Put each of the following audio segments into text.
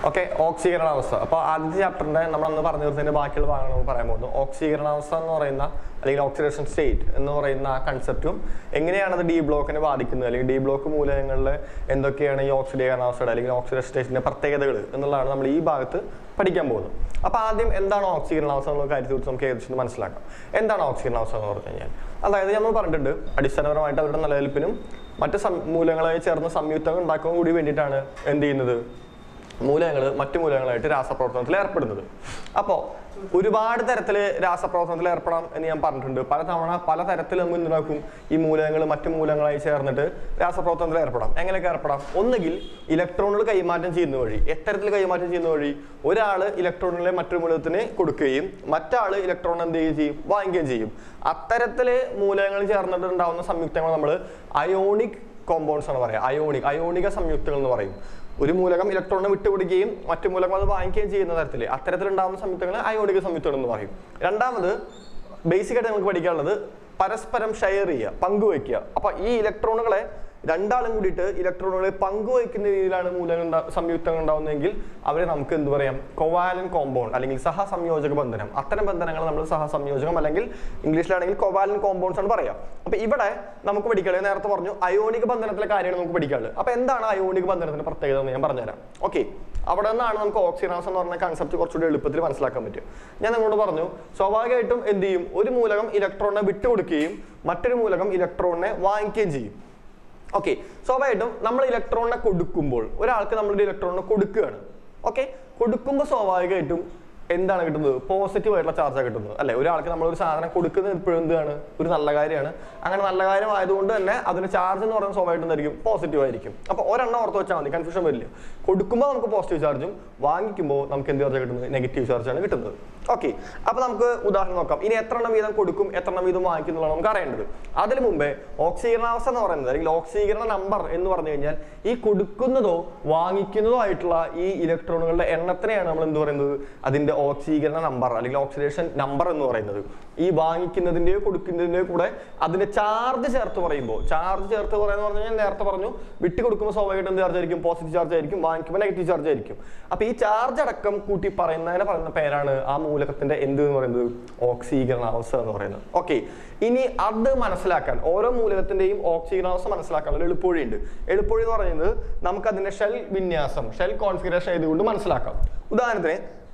Okay, ഓക്സീകരണാവസ്ഥ. അപ്പോൾ ആദ്യത്തെ ചാപ്റ്ററിന്റെ നമ്മൾ അന്ന് പറഞ്ഞു തീർത്തതിന്റെ ബാക്കിയുള്ള ഭാഗങ്ങൾ നമ്മൾ പറയാൻ പോകുന്നു. ഓക്സീകരണാവസ്ഥ എന്ന് പറയുന്ന അല്ലെങ്കിൽ ഓക്സിഡേഷൻ സ്റ്റേറ്റ് എന്ന് പറയുന്ന ആ കൺസെപ്റ്റും എങ്ങനെയാണ് അത് ഡി ബ്ലോക്കിനെ ബാധിക്കുന്നത്, അല്ലെങ്കിൽ ഡി ബ്ലോക്ക് മൂലകങ്ങളിൽ എന്തൊക്കെയാണ് ഈ ഓക്സിഡീകരണാവസ്ഥയുടെ അല്ലെങ്കിൽ ഓക്സിഡേഷൻ സ്റ്റേറ്റിന്റെ പ്രത്യേകതകൾ എന്നുള്ളതാണ് നമ്മൾ ഈ ഭാഗത്ത് പഠിക്കാൻ പോകുന്നത്. അപ്പോൾ ആദ്യം എന്താണ് ഓക്സീകരണാവസ്ഥ എന്നുള്ള കാര്യത്തെക്കുറിച്ച് നമുക്ക് ഏകദേശം മനസ്സിലാക്കാം. എന്താണ് ഓക്സീകരണാവസ്ഥ എന്ന് പറഞ്ഞു കഴിഞ്ഞാൽ, അതായത് നമ്മൾ പറഞ്ഞിട്ടുണ്ട് അടിസ്ഥാനപരമായിട്ട് അവരുടെ നിലനിൽപ്പിനും മറ്റ് മൂലകങ്ങളായി ചേർന്ന് സംയുക്തങ്ങൾ ഉണ്ടാക്കാൻ കൂടി വേണ്ടിയിട്ടാണ് എന്ത് ചെയ്യുന്നത്, മൂലകങ്ങൾ മറ്റു മൂലകങ്ങളായിട്ട് രാസപ്രവർത്തനത്തിൽ ഏർപ്പെടുന്നത്. അപ്പോൾ ഒരുപാട് തരത്തിൽ രാസപ്രവർത്തനത്തിൽ ഏർപ്പെടാം എന്ന് ഞാൻ പറഞ്ഞിട്ടുണ്ട്. പല തരത്തിൽ നമ്മൾ എന്തുണ്ടാക്കും, ഈ മൂലകങ്ങൾ മറ്റു മൂലകങ്ങളായി ചേർന്നിട്ട് രാസപ്രവർത്തനത്തിൽ ഏർപ്പെടാം. എങ്ങനെയൊക്കെ ഏർപ്പെടാം? ഒന്നുകിൽ ഇലക്ട്രോണുകൾ കൈമാറ്റം ചെയ്യുന്ന വഴി. എത്തരത്തിൽ കൈമാറ്റം ചെയ്യുന്ന വഴി? ഒരാൾ ഇലക്ട്രോണുകളെ മറ്റൊരു മൂലകത്തിന് കൊടുക്കുകയും മറ്റാൾ ഇലക്ട്രോൺ എന്ത് ചെയ്യും, വാങ്ങിക്കുകയും ചെയ്യും. അത്തരത്തിൽ മൂലകങ്ങൾ ചേർന്നിട്ട് ഉണ്ടാവുന്ന സംയുക്തങ്ങൾ നമ്മൾ അയോണിക് കോമ്പൗണ്ട്സ് ആണ് പറയുക. അയോണിക സംയുക്തങ്ങൾ എന്ന് പറയും. ഒരു മൂലകം ഇലക്ട്രോണിനെ വിട്ടുപിടിക്കുകയും മറ്റു മൂലകം അത് വാങ്ങിക്കുകയും ചെയ്യുന്ന തരത്തിൽ അത്തരത്തിലുണ്ടാകുന്ന സംയുക്തങ്ങളെ അയോണിക സംയുക്തങ്ങൾ എന്ന് പറയും. രണ്ടാമത് ബേസിക്കായിട്ട് നമുക്ക് പഠിക്കാനുള്ളത് പരസ്പരം ഷെയർ ചെയ്യുക, പങ്കുവയ്ക്കുക. അപ്പൊ ഈ ഇലക്ട്രോണുകളെ രണ്ടാളും കൂടിയിട്ട് ഇലക്ട്രോണുകളെ പങ്കുവയ്ക്കുന്ന രീതിയിലാണ് സംയുക്തങ്ങൾ ഉണ്ടാവുന്നതെങ്കിൽ അവരെ നമുക്ക് എന്ത് പറയാം, കൊവാലൻ കോമ്പൗണ്ട് അല്ലെങ്കിൽ സഹസംയോജക ബന്ധനം. അത്തരം ബന്ധനങ്ങൾ നമ്മൾ സഹസംയോജകം അല്ലെങ്കിൽ ഇംഗ്ലീഷിലാണെങ്കിൽ കൊവാലൻ കോമ്പൗണ്ട്സ് ആണ് പറയാം. അപ്പൊ ഇവിടെ നമുക്ക് പഠിക്കാനുള്ളത് നേരത്തെ പറഞ്ഞു അയോണിക ബന്ധനത്തിലെ കാര്യങ്ങൾ നമുക്ക് പഠിക്കാനുള്ളത്. അപ്പൊ എന്താണ് അയോണിക ബന്ധനത്തിന്റെ പ്രത്യേകത എന്ന് ഞാൻ പറഞ്ഞുതരാം. ഓക്കെ, അവിടെ നിന്നാണ് നമുക്ക് ഓക്സിഡേഷൻ എന്ന് പറഞ്ഞ കൺസെപ്റ്റ് കുറച്ചുകൂടി എളുപ്പത്തിൽ മനസ്സിലാക്കാൻ പറ്റും. ഞാൻ നിങ്ങളോട് പറഞ്ഞു സ്വാഭാവികമായിട്ടും എന്ത് ചെയ്യും, ഒരു മൂലകം ഇലക്ട്രോണിനെ വിട്ടുകൊടുക്കുകയും മറ്റൊരു മൂലകം ഇലക്ട്രോണിനെ വാങ്ങിക്കുകയും ചെയ്യും. ഓക്കെ, സ്വാഭാവികമായിട്ടും നമ്മൾ ഇലക്ട്രോണിനെ കൊടുക്കുമ്പോൾ ഒരാൾക്ക് നമ്മളൊരു ഇലക്ട്രോണിനെ കൊടുക്കുകയാണ്. ഓക്കെ, കൊടുക്കുമ്പോൾ സ്വാഭാവികമായിട്ടും എന്താണ് കിട്ടുന്നത്, പോസിറ്റീവ് ആയിട്ടുള്ള ചാർജാണ് കിട്ടുന്നത് അല്ലെ. ഒരാൾക്ക് നമ്മളൊരു സാധനം കൊടുക്കുന്നത് എപ്പോഴും എന്താണ്, ഒരു നല്ല കാര്യമാണ്. അങ്ങനെ നല്ല കാര്യം ആയതുകൊണ്ട് തന്നെ അതിന്റെ ചാർജ് എന്ന് പറയുന്നത് സ്വാഭാവികമായിട്ടും എന്തായിരിക്കും, പോസിറ്റീവ് ആയിരിക്കും. അപ്പൊ ഒരെണ്ണം ഓർത്ത് വെച്ചാൽ മതി, കൺഫ്യൂഷൻ വരില്ല. കൊടുക്കുമ്പോൾ നമുക്ക് പോസിറ്റീവ് ചാർജും വാങ്ങിക്കുമ്പോൾ നമുക്ക് എന്ത് ചാർജ് കിട്ടുന്നത്, നെഗറ്റീവ് ചാർജാണ് കിട്ടുന്നത്. ഓക്കെ, അപ്പൊ നമുക്ക് ഉദാഹരണം നോക്കാം. ഇനി എത്ര എണ്ണം വീതം കൊടുക്കും, എത്ര എണ്ണം വീതം വാങ്ങിക്കുന്നുള്ളതാണ് നമുക്ക് അറിയേണ്ടത്. അതിനു മുമ്പേ ഓക്സീകരണാവസ്ഥ എന്ന് പറയുന്നത് അല്ലെങ്കിൽ ഓക്സീകരണ നമ്പർ എന്ന് പറഞ്ഞു കഴിഞ്ഞാൽ ഈ കൊടുക്കുന്നതോ വാങ്ങിക്കുന്നതോ ആയിട്ടുള്ള ഈ ഇലക്ട്രോണുകളുടെ എണ്ണത്തിനെയാണ് നമ്മൾ എന്ത് പറയുന്നത്, അതിന്റെ ഓക്സീകരണ നമ്പർ അല്ലെങ്കിൽ ഓക്സിഡേഷൻ നമ്പർ എന്ന് പറയുന്നത്. ഈ വാങ്ങിക്കുന്നതിന്റെയോ കൊടുക്കുന്നതിന്റെയോ കൂടെ അതിന്റെ ചാർജ് ചേർത്ത് പറയുമ്പോൾ, ചാർജ് ചേർത്ത് പറയാന്ന് പറഞ്ഞു കഴിഞ്ഞാൽ നേരത്തെ പറഞ്ഞു വിട്ട് കൊടുക്കുമ്പോൾ സ്വാഭാവികമായിട്ട് എന്ത് ചാർജ് ആയിരിക്കും, പോസിറ്റീവ് ചാർജ് ആയിരിക്കും, വാങ്ങിക്കുമ്പോൾ നെഗറ്റീവ് ചാർജ് ആയിരിക്കും. അപ്പൊ ഈ ചാർജ് അടക്കം കൂട്ടി പറയുന്ന പേരാണ് ആ മൂലകത്തിന്റെ എന്ത് എന്ന് പറയുന്നത്, ഓക്സീകരണാവസ്ഥ എന്ന് പറയുന്നത്. ഓക്കെ, ഇനി അത് മനസ്സിലാക്കാൻ ഓരോ മൂലകത്തിന്റെയും ഓക്സീകരണാവസ്ഥ മനസ്സിലാക്കാനുള്ള എളുപ്പവഴിയുണ്ട്. എളുപ്പവഴി എന്ന് പറയുന്നത് നമുക്ക് അതിന്റെ ഷെൽ വിന്യാസം, ഷെൽ കോൺഫിഗറേഷൻ ചെയ്തുകൊണ്ട് മനസ്സിലാക്കാം. ഉദാഹരണത്തിന്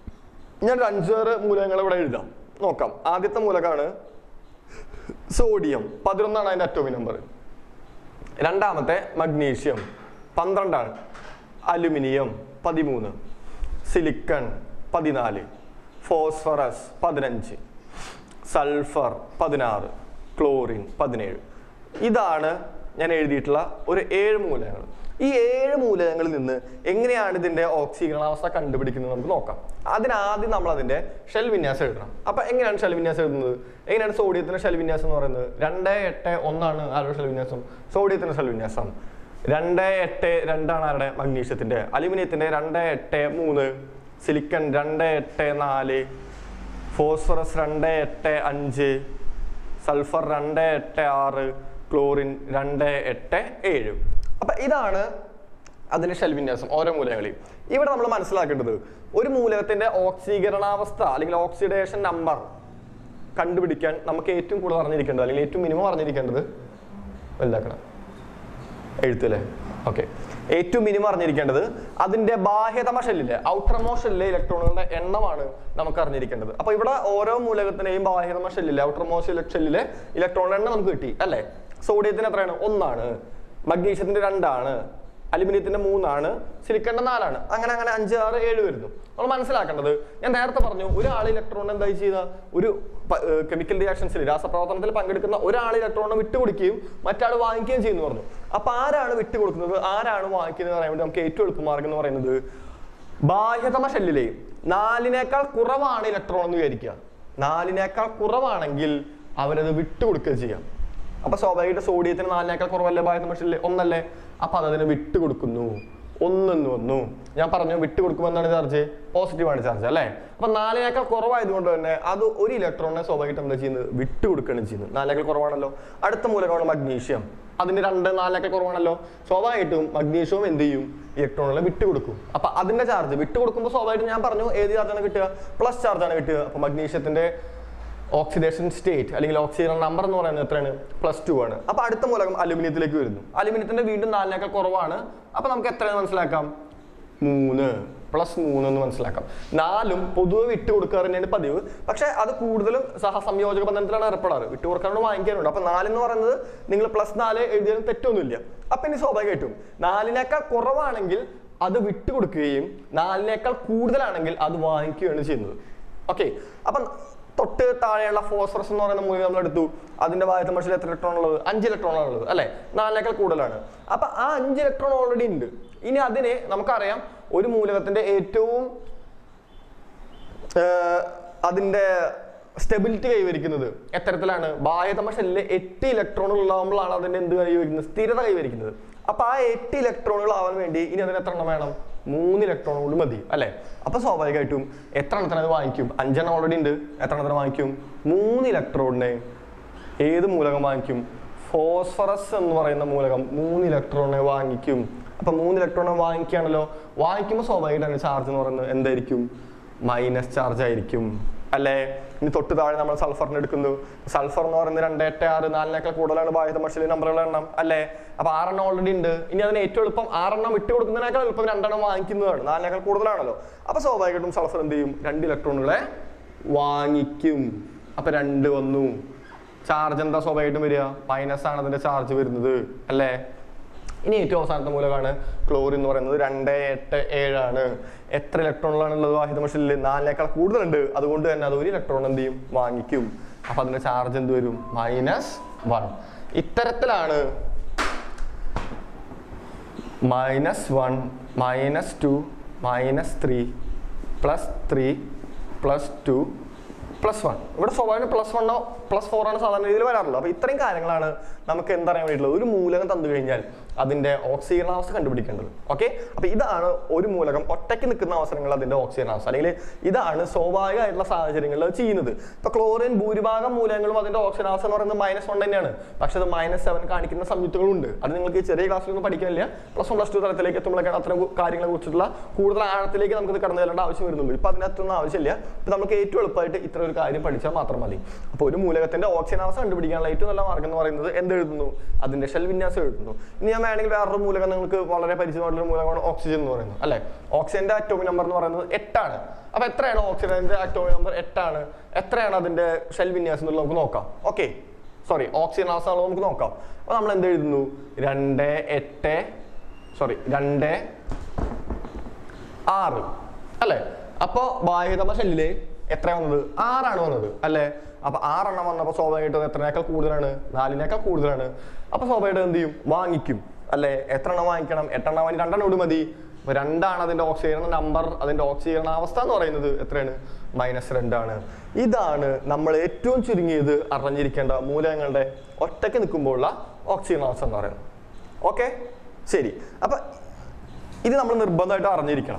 ഞാൻ 5-6 മൂലകങ്ങൾ ഇവിടെ എഴുതാം, നോക്കാം. ആദ്യത്തെ മൂലകമാണ് സോഡിയം, 11 അതിന്റെ അറ്റോമിക് നമ്പർ. രണ്ടാമത്തെ magnesium 12, aluminium 13, silicon 14, phosphorus 15, sulphur 16, chlorine 17. ഇതാണ് ഞാൻ എഴുതിയിട്ടുള്ള ഒരു 7 മൂലകങ്ങൾ. ഈ 7 മൂലകങ്ങളിൽ നിന്ന് എങ്ങനെയാണ് ഇതിന്റെ ഓക്സീകരണാവസ്ഥ കണ്ടുപിടിക്കുന്നത് നമുക്ക് നോക്കാം. അതിനാദ്യം നമ്മൾ അതിന്റെ ഷെൽ വിന്യാസം എഴുതണം. അപ്പൊ എങ്ങനെയാണ് ഷെൽ വിന്യാസം എഴുതുന്നത്, എങ്ങനെയാണ് സോഡിയത്തിന്റെ ഷെൽ വിന്യാസം എന്ന് പറയുന്നത്, 2, 8, 1 ആണ് ആരുടെ ഷെൽ വിന്യാസം, സോഡിയത്തിന്റെ ഷെൽ വിന്യാസം. 2, 8, 2 ആണ് ആരുടെ, മഗ്നീഷ്യത്തിന്റെ. അലുമിനിയത്തിന്റെ 2, 8, 3, സിലിക്കൺ 2, 8, 4, ഫോസ്ഫറസ് 2, 8, 5, സൾഫർ 2, 8, 6, ക്ലോറിൻ 2, 8, 7. അപ്പൊ ഇതാണ് അതിന്റെ ഷെൽ വിന്യാസം ഓരോ മൂലകങ്ങളെയും. ഇവിടെ നമ്മൾ മനസ്സിലാക്കേണ്ടത് ഒരു മൂലകത്തിന്റെ ഓക്സീകരണാവസ്ഥ അല്ലെങ്കിൽ ഓക്സിഡേഷൻ നമ്പർ കണ്ടുപിടിക്കാൻ നമുക്ക് ഏറ്റവും കൂടുതൽ അറിഞ്ഞിരിക്കേണ്ടത് അല്ലെങ്കിൽ ഏറ്റവും മിനിമം അറിഞ്ഞിരിക്കേണ്ടത് വലുതാക്കണം എഴുത്തല്ലേ. ഓക്കെ, ഏറ്റവും മിനിമം അറിഞ്ഞിരിക്കേണ്ടത് അതിന്റെ ബാഹ്യതമ ഷെല്ലിലെ ഔട്ടർമോസ്റ്റ് ഷെല്ലിലെ ഇലക്ട്രോണുകളുടെ എണ്ണമാണ് നമുക്ക് അറിഞ്ഞിരിക്കേണ്ടത്. അപ്പൊ ഇവിടെ ഓരോ മൂലകത്തിന്റെയും ബാഹ്യതമ ഷെല്ലിലെ ഔട്ടർമോസ്റ്റ് ഷെല്ലിലെ ഇലക്ട്രോണുകളുടെ എണ്ണം നമുക്ക് കിട്ടി അല്ലെ. സോഡിയത്തിന് എത്രയാണ്, 1 ആണ്, മഗ്നീഷ്യത്തിന്റെ 2 ആണ്, അലുമിനിയത്തിന്റെ 3 ആണ്, സിലിക്കന്റെ 4 ആണ്. അങ്ങനെ 5, 6, 7 വരുന്നു. നമ്മൾ മനസ്സിലാക്കേണ്ടത്, ഞാൻ നേരത്തെ പറഞ്ഞു ഒരാൾ ഇലക്ട്രോൺ എന്തായി ചെയ്ത ഒരു കെമിക്കൽ റിയാക്ഷൻസിൽ രാസപ്രവർത്തനത്തിൽ പങ്കെടുക്കുന്ന ഒരാൾ ഇലക്ട്രോണിനെ വിട്ടുകൊടുക്കുകയും മറ്റാൾ വാങ്ങിക്കുകയും ചെയ്യുന്നു പറഞ്ഞു. അപ്പൊ ആരാണ് വിട്ടുകൊടുക്കുന്നത്, ആരാണ് വാങ്ങിക്കുന്നത് പറയാൻ വേണ്ടി നമുക്ക് ഏറ്റവും എളുപ്പമാർഗം എന്ന് പറയുന്നത് ബാഹ്യതമ ഷെല്ലിലെ 4നേക്കാൾ കുറവാണ് ഇലക്ട്രോൺ എന്ന് വിചാരിക്കുക. 4നേക്കാൾ കുറവാണെങ്കിൽ അവരത് വിട്ടുകൊടുക്കുക ചെയ്യാം. അപ്പൊ സ്വാഭാവികമായിട്ട് സോഡിയത്തിന് 4നേക്കാൾ കുറവല്ലേ ബാഹ്യതമ ഷെല്ലിൽ, 1 അല്ലേ. അപ്പൊ അതിനെ വിട്ടുകൊടുക്കുന്നു, 1 വന്നു. ഞാൻ പറഞ്ഞു വിട്ടുകൊടുക്കുമ്പോൾ എന്താണ് ചാർജ്, പോസിറ്റീവ് ആണ് ചാർജ് അല്ലെ. അപ്പൊ 4നേക്കാൾ കുറവായതുകൊണ്ട് തന്നെ അത് ഒരു ഇലക്ട്രോണിനെ സ്വാഭാവികമായിട്ട് എന്താ ചെയ്യുന്നത്, വിട്ടുകൊടുക്കുകയാണ് ചെയ്യുന്നത്. 4നേക്കാൾ കുറവാണല്ലോ. അടുത്ത മൂലകമാണ് മഗ്നീഷ്യം, അതിന്റെ 2, 4നേക്കാൾ കുറവാണല്ലോ. സ്വാഭാവികമായിട്ടും മഗ്നീഷ്യവും എന്ത് ചെയ്യും, ഇലക്ട്രോണുകളെ വിട്ടുകൊടുക്കും. അപ്പൊ അതിന്റെ ചാർജ് വിട്ടുകൊടുക്കുമ്പോൾ സ്വാഭാവികമായിട്ടും ഞാൻ പറഞ്ഞു ഏത് ചാർജാണ് കിട്ടുക, പ്ലസ് ചാർജാണ് കിട്ടുക. അപ്പൊ മഗ്നീഷ്യത്തിന്റെ ഓക്സിഡേഷൻ സ്റ്റേറ്റ് അല്ലെങ്കിൽ ഓക്സിജൻ നമ്പർ എന്ന് പറയുന്നത് എത്രയാണ്, +2 ആണ്. അപ്പൊ അടുത്ത മൂലകം അലുമിനിയത്തിലേക്ക് വരുന്നു. അലുമിനിയത്തിന്റെ വീണ്ടും 4 കുറവാണ്. അപ്പൊ നമുക്ക് എത്രയെന്ന് മനസ്സിലാക്കാം, 3 +3 എന്ന് മനസ്സിലാക്കാം. 4 പൊതുവെ വിട്ടുകൊടുക്കുക തന്നെയാണ് പതിവ്. പക്ഷെ അത് കൂടുതലും സഹസംയോജക ബന്ധനത്തിലാണ് ഏർപ്പെടാറ്, വിട്ടുകൊടുക്കാനോട് വാങ്ങിക്കാനുണ്ട്. അപ്പൊ 4 എന്ന് പറയുന്നത് നിങ്ങൾ +4 എഴുതിയാലും തെറ്റൊന്നുമില്ല. അപ്പൊ ഇനി സ്വാഭാവികമായിട്ടും 4 കുറവാണെങ്കിൽ അത് വിട്ടുകൊടുക്കുകയും 4 കൂടുതലാണെങ്കിൽ അത് വാങ്ങിക്കുകയാണ് ചെയ്യുന്നത്. ഓക്കെ, അപ്പൊ തൊട്ട് താഴെയുള്ള ഫോസ്ഫറസ് എന്ന് പറയുന്ന മൂലകം നമ്മൾ എടുത്തു. അതിന്റെ ഭാഗത്ത് മനുഷ്യർ എത്ര ഇലക്ട്രോൺ ഉള്ളത്, 5 ഇലക്ട്രോൺ ഉള്ളത് അല്ലെ, 4 കൂടുതലാണ്. അപ്പൊ ആ 5 ഇലക്ട്രോൺ ഓൾറെഡി ഉണ്ട്. ഇനി അതിനെ നമുക്കറിയാം ഒരു മൂലകത്തിന്റെ ഏറ്റവും അതിന്റെ സ്റ്റെബിലിറ്റി കൈവരിക്കുന്നത് എത്തരത്തിലാണ്, ബാഹ്യതമ ഷെല്ലിൽ 8 ഇലക്ട്രോണുകൾ ഉണ്ടാകുമ്പോഴാണ് അതിന്റെ എന്ത് കൈവരിക്കുന്നത്, സ്ഥിരത കൈവരിക്കുന്നത്. അപ്പൊ ആ 8 ഇലക്ട്രോണുകൾ ആവാൻ വേണ്ടി ഇനി അതിന് എത്ര എണ്ണം വേണം, 3 ഇലക്ട്രോണുകൾ മതി അല്ലെ. അപ്പൊ സ്വാഭാവികമായിട്ടും എത്ര എണ്ണത്തിന് അത് വാങ്ങിക്കും, 5 എണ്ണം ഓൾറെഡി ഉണ്ട്, എത്ര എണ്ണത്തിന് വാങ്ങിക്കും, 3 ഇലക്ട്രോണിനെ ഏത് മൂലകം വാങ്ങിക്കും, ഫോസ്ഫറസ് എന്ന് പറയുന്ന മൂലകം 3 ഇലക്ട്രോണിനെ വാങ്ങിക്കും. അപ്പൊ 3 ഇലക്ട്രോണിനെ വാങ്ങിക്കുകയാണല്ലോ, വാങ്ങിക്കുമ്പോൾ സ്വാഭാവികമായിട്ട് ചാർജ് എന്ന് പറയുന്നത് എന്തായിരിക്കും, മൈനസ് ചാർജ് ആയിരിക്കും അല്ലെ. ഇനി തൊട്ട് താഴെ നമ്മൾ സൾഫറിന് എടുക്കുന്നു. സൾഫർ എന്ന് പറയുന്നത് 2, 8, 6, 4 കൂടുതലാണ് ബാഹ്യതമ ഷെല്ലിലെ നമ്പറുകളുടെ എണ്ണം അല്ലെ. അപ്പൊ 6 എണ്ണം ഓൾറെഡി ഉണ്ട്. ഇനി അതിന് ഏറ്റവും എളുപ്പം 6 എണ്ണം വിട്ടു കൊടുക്കുന്നതിനേക്കാൾ എളുപ്പം 2 എണ്ണം വാങ്ങിക്കുന്നതാണ്, 4 കൂടുതലാണല്ലോ. അപ്പൊ സ്വാഭാവികമായിട്ടും സൾഫർ എന്ത് ചെയ്യും, 2 ഇലക്ട്രോണുകളെ വാങ്ങിക്കും. അപ്പൊ 2 വന്നു. ചാർജ് എന്താ സ്വാഭാവികമായിട്ടും വരിക, മൈനസ് ആണ് അതിന്റെ ചാർജ് വരുന്നത് അല്ലെ. ഇനി ഏറ്റവും അവസാനത്തെ മൂലകമാണ് ക്ലോറിൻ എന്ന് പറയുന്നത്, 2, 8, 7 ആണ്. എത്ര ഇലക്ട്രോണുകളാണ് ഉള്ളത് ബാഹ്യതമ ഷെല്ലിൽ, 4 കൂടുതലുണ്ട്. അതുകൊണ്ട് തന്നെ അത് 1 ഇലക്ട്രോൺ എന്ത് ചെയ്യും, വാങ്ങിക്കും. അപ്പൊ അതിന്റെ ചാർജ് എന്ത് വരും, -1. ഇത്തരത്തിലാണ് -1, -2, -3, +3, +2, +1. ഇവിടെ സ്വാഭാവികം +1 +4 ആണ് സാധാരണ രീതിയിൽ വരാറുള്ളത്. അപ്പൊ ഇത്രയും കാര്യങ്ങളാണ് നമുക്ക് എന്തറിയാൻ വേണ്ടിയിട്ടുള്ളത്. ഒരു മൂലകം തന്നു കഴിഞ്ഞാൽ അതിന്റെ ഓക്സീകരണാവസ്ഥ കണ്ടുപിടിക്കേണ്ടത്. ഓക്കെ, അപ്പൊ ഇതാണ് ഒരു മൂലകം ഒറ്റയ്ക്ക് നിൽക്കുന്ന അവസരങ്ങളിൽ അതിന്റെ ഓക്സീകരണാവസ്ഥ, അല്ലെങ്കിൽ ഇതാണ് സ്വാഭാവികമായിട്ടുള്ള സാഹചര്യങ്ങളിൽ ചെയ്യുന്നത്. ഇപ്പൊ ക്ലോറിൻ ഭൂരിഭാഗം മൂലകങ്ങളും അതിന്റെ ഓക്സീകരണാവസ്ഥ എന്ന് പറയുന്നത് -1 തന്നെയാണ്. പക്ഷെ അത് -7 കാണിക്കുന്ന സംയുക്തങ്ങളുണ്ട്. അത് നിങ്ങൾക്ക് ചെറിയ ക്ലാസ്സിലൊന്നും പഠിക്കാനില്ല. +1, +2 തലത്തിലേക്ക് എത്തുമ്പോഴേക്കാണ് അത്തരം കാര്യങ്ങളെ കുറിച്ചിട്ടുള്ള കൂടുതൽ ആഴത്തിലേക്ക് നമുക്ക് കടന്നു ചെല്ലേണ്ട ആവശ്യം വരുന്നുള്ളൂ. ഇപ്പൊ അതിനകത്തൊന്നും ആവശ്യമില്ല. ഇപ്പൊ നമുക്ക് ഏറ്റവും എളുപ്പമായിട്ട് ഇത്ര ഒരു കാര്യം പഠിച്ചാൽ മാത്രം മതി. അപ്പോൾ ഒരു മൂലകത്തിന്റെ ഓക്സീകരണാവസ്ഥ കണ്ടുപിടിക്കാനുള്ള ഏറ്റവും നല്ല മാർഗം എന്ന് പറയുന്നത് എന്തെഴുതുന്നു, അതിന്റെ ഷെൽ വിന്യാസം എഴുതുന്നു. ഇനി ഞാൻ വേണമെങ്കിൽ വേറൊരു മൂലകം നിങ്ങൾക്ക് വളരെ പരിചയമായിട്ടുള്ള മൂലകമാണ് ഓക്സിജൻ എന്ന് പറയുന്നത് അല്ലെ. ഓക്സിജന്റെ അറ്റോമിക് നമ്പർ എന്ന് പറയുന്നത് 8 ആണ്. അപ്പൊ എത്രയാണ് ഓക്സിജന്റെ അറ്റോമിക് നമ്പർ, 8 ആണ്. എത്രയാണ് അതിന്റെ ഷെൽ വിന്യാസം എന്നുള്ളത് നമുക്ക് നോക്കാം. ഓക്കെ, സോറി, ഓക്സിജൻ അവസ്ഥ നമുക്ക് നോക്കാം. അപ്പൊ നമ്മൾ എന്ത് എഴുതുന്നു, 2, 6 അല്ലെ. അപ്പൊ ബാഹ്യതമ ഷെല്ലില് എത്ര വന്നത്, 6 ആണ് വന്നത് അല്ലെ. അപ്പൊ 6 എണ്ണം വന്നപ്പോൾ സ്വാഭാവികമായിട്ടും എത്രയേക്കാൾ കൂടുതലാണ്, 4 കൂടുതലാണ്. അപ്പൊ സ്വാഭാവികമായിട്ടും എന്ത് ചെയ്യും, വാങ്ങിക്കും അല്ലെ. എത്ര എണ്ണം വാങ്ങിക്കണം, 8 എണ്ണം വാങ്ങി 2 എണ്ണം മതി. അപ്പൊ 2 ആണ് അതിന്റെ ഓക്സീകരണ നമ്പർ, അതിന്റെ ഓക്സീകരണാവസ്ഥ എന്ന് പറയുന്നത് എത്രയാണ്, -2 ആണ്. ഇതാണ് നമ്മൾ ഏറ്റവും ചുരുങ്ങിയത് അറിഞ്ഞിരിക്കേണ്ട മൂലകങ്ങളുടെ ഒറ്റയ്ക്ക് നിൽക്കുമ്പോഴുള്ള ഓക്സീകരണാവസ്ഥ എന്ന് പറയുന്നത്. ഓക്കെ, ശരി. അപ്പൊ ഇത് നമ്മൾ നിർബന്ധമായിട്ട് അറിഞ്ഞിരിക്കണം.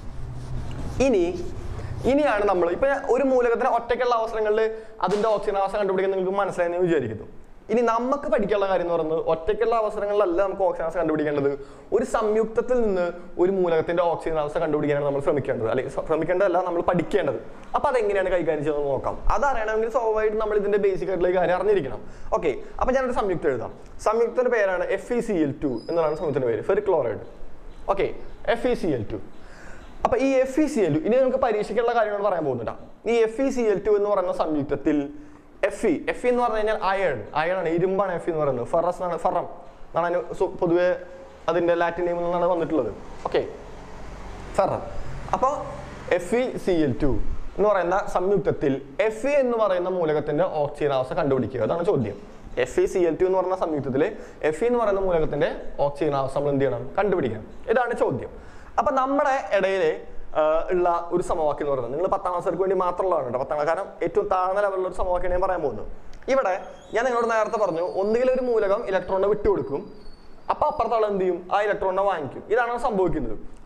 ഇനിയാണ് നമ്മൾ ഇപ്പൊ ഒരു മൂലകത്തിന് ഒറ്റയ്ക്കുള്ള അവസരങ്ങളിൽ അതിന്റെ ഓക്സീകരണാവസ്ഥ കണ്ടുപിടിക്കാൻ നിങ്ങൾക്ക് മനസ്സിലായെന്ന് വിചാരിക്കുന്നു. ഇനി നമുക്ക് പഠിക്കാനുള്ള കാര്യം എന്ന് പറയുന്നത് ഒറ്റയ്ക്കുള്ള അവസരങ്ങളിലല്ല നമുക്ക് ഓക്സീകരണാവസ്ഥ കണ്ടുപിടിക്കേണ്ടത്. ഒരു സംയുക്തത്തിൽ നിന്ന് ഒരു മൂലകത്തിന്റെ ഓക്സീകരണാവസ്ഥ കണ്ടുപിടിക്കാനാണ് നമ്മൾ ശ്രമിക്കേണ്ടത്, അല്ലെങ്കിൽ ശ്രമിക്കേണ്ടതല്ല, നമ്മൾ പഠിക്കേണ്ടത്. അപ്പൊ അതെങ്ങനെയാണ് കൈകാര്യം ചെയ്യുന്നത് നോക്കാം. അതറിയണമെങ്കിൽ സ്വാഭാവികമായിട്ടും നമ്മൾ ഇതിന്റെ ബേസിക് ആയിട്ടുള്ള കാര്യം അറിഞ്ഞിരിക്കണം. ഓക്കെ, അപ്പൊ ഞാനൊരു സംയുക്തം എഴുതാം. സംയുക്തത്തിന്റെ പേരാണ് FeCl2 എന്നതാണ് സംയുക്തത്തിന്റെ പേര്, ഫെറിക് ക്ലോറൈഡ്. Okay, FeCl2. അപ്പൊ ഈ FeCl2 ഇനി നമുക്ക് പരീക്ഷയ്ക്കുള്ള കാര്യങ്ങൾ പറയാൻ പോകുന്നുണ്ട്. ഈ FeCl2 എന്ന് പറയുന്ന സംയുക്തത്തിൽ Fe എന്ന് പറഞ്ഞു കഴിഞ്ഞാൽ അയൺ ആണ്, ഇരുമ്പാണ്. Fe എന്ന് പറയുന്നത് ഫെറം എന്നാണ് പൊതുവെ അതിന്റെ ലാറ്റിൻ നെയിമിൽ നിന്നാണ് വന്നിട്ടുള്ളത്. Okay, ferrum. അപ്പൊ FeCl2 എന്ന് പറയുന്ന സംയുക്തത്തിൽ Fe എന്ന് പറയുന്ന മൂലകത്തിന്റെ ഓക്സീകരണാവസ്ഥ കണ്ടുപിടിക്കുക, അതാണ് ചോദ്യം. FeCl2 എന്ന് പറയുന്ന സംയുക്തത്തില് Fe എന്ന് പറയുന്ന മൂലകത്തിന്റെ ഓക്സീകരണാവസ്ഥ നമ്മൾ എന്ത് ചെയ്യണം, കണ്ടുപിടിക്കണം. ഇതാണ് ചോദ്യം. അപ്പൊ നമ്മുടെ ഇടയില് ഉള്ള ഒരു സമവാക്യം എന്ന് പറയുന്നത്, നിങ്ങൾ 10ാം ക്ലാസ്സുകാർക്ക് വേണ്ടി മാത്രമുള്ളതാണ് കേട്ടോ. 10ാം കാരണം ഏറ്റവും താഴ്ന്ന ലെവലിലുള്ള ഒരു സമവാക്യം ഞാൻ പറയാൻ പോകുന്നത്. ഇവിടെ ഞാൻ നിങ്ങളോട് നേരത്തെ പറഞ്ഞു, ഒന്നുകിൽ ഒരു മൂലകം ഇലക്ട്രോണിനെ വിട്ടുകൊടുക്കും, അപ്പൊ അപ്പുറത്താൾ എന്ത് ചെയ്യും, ആ ഇലക്ട്രോണിനെ വാങ്ങിക്കും. ഇതാണ് സംഭവിക്കുന്നത്.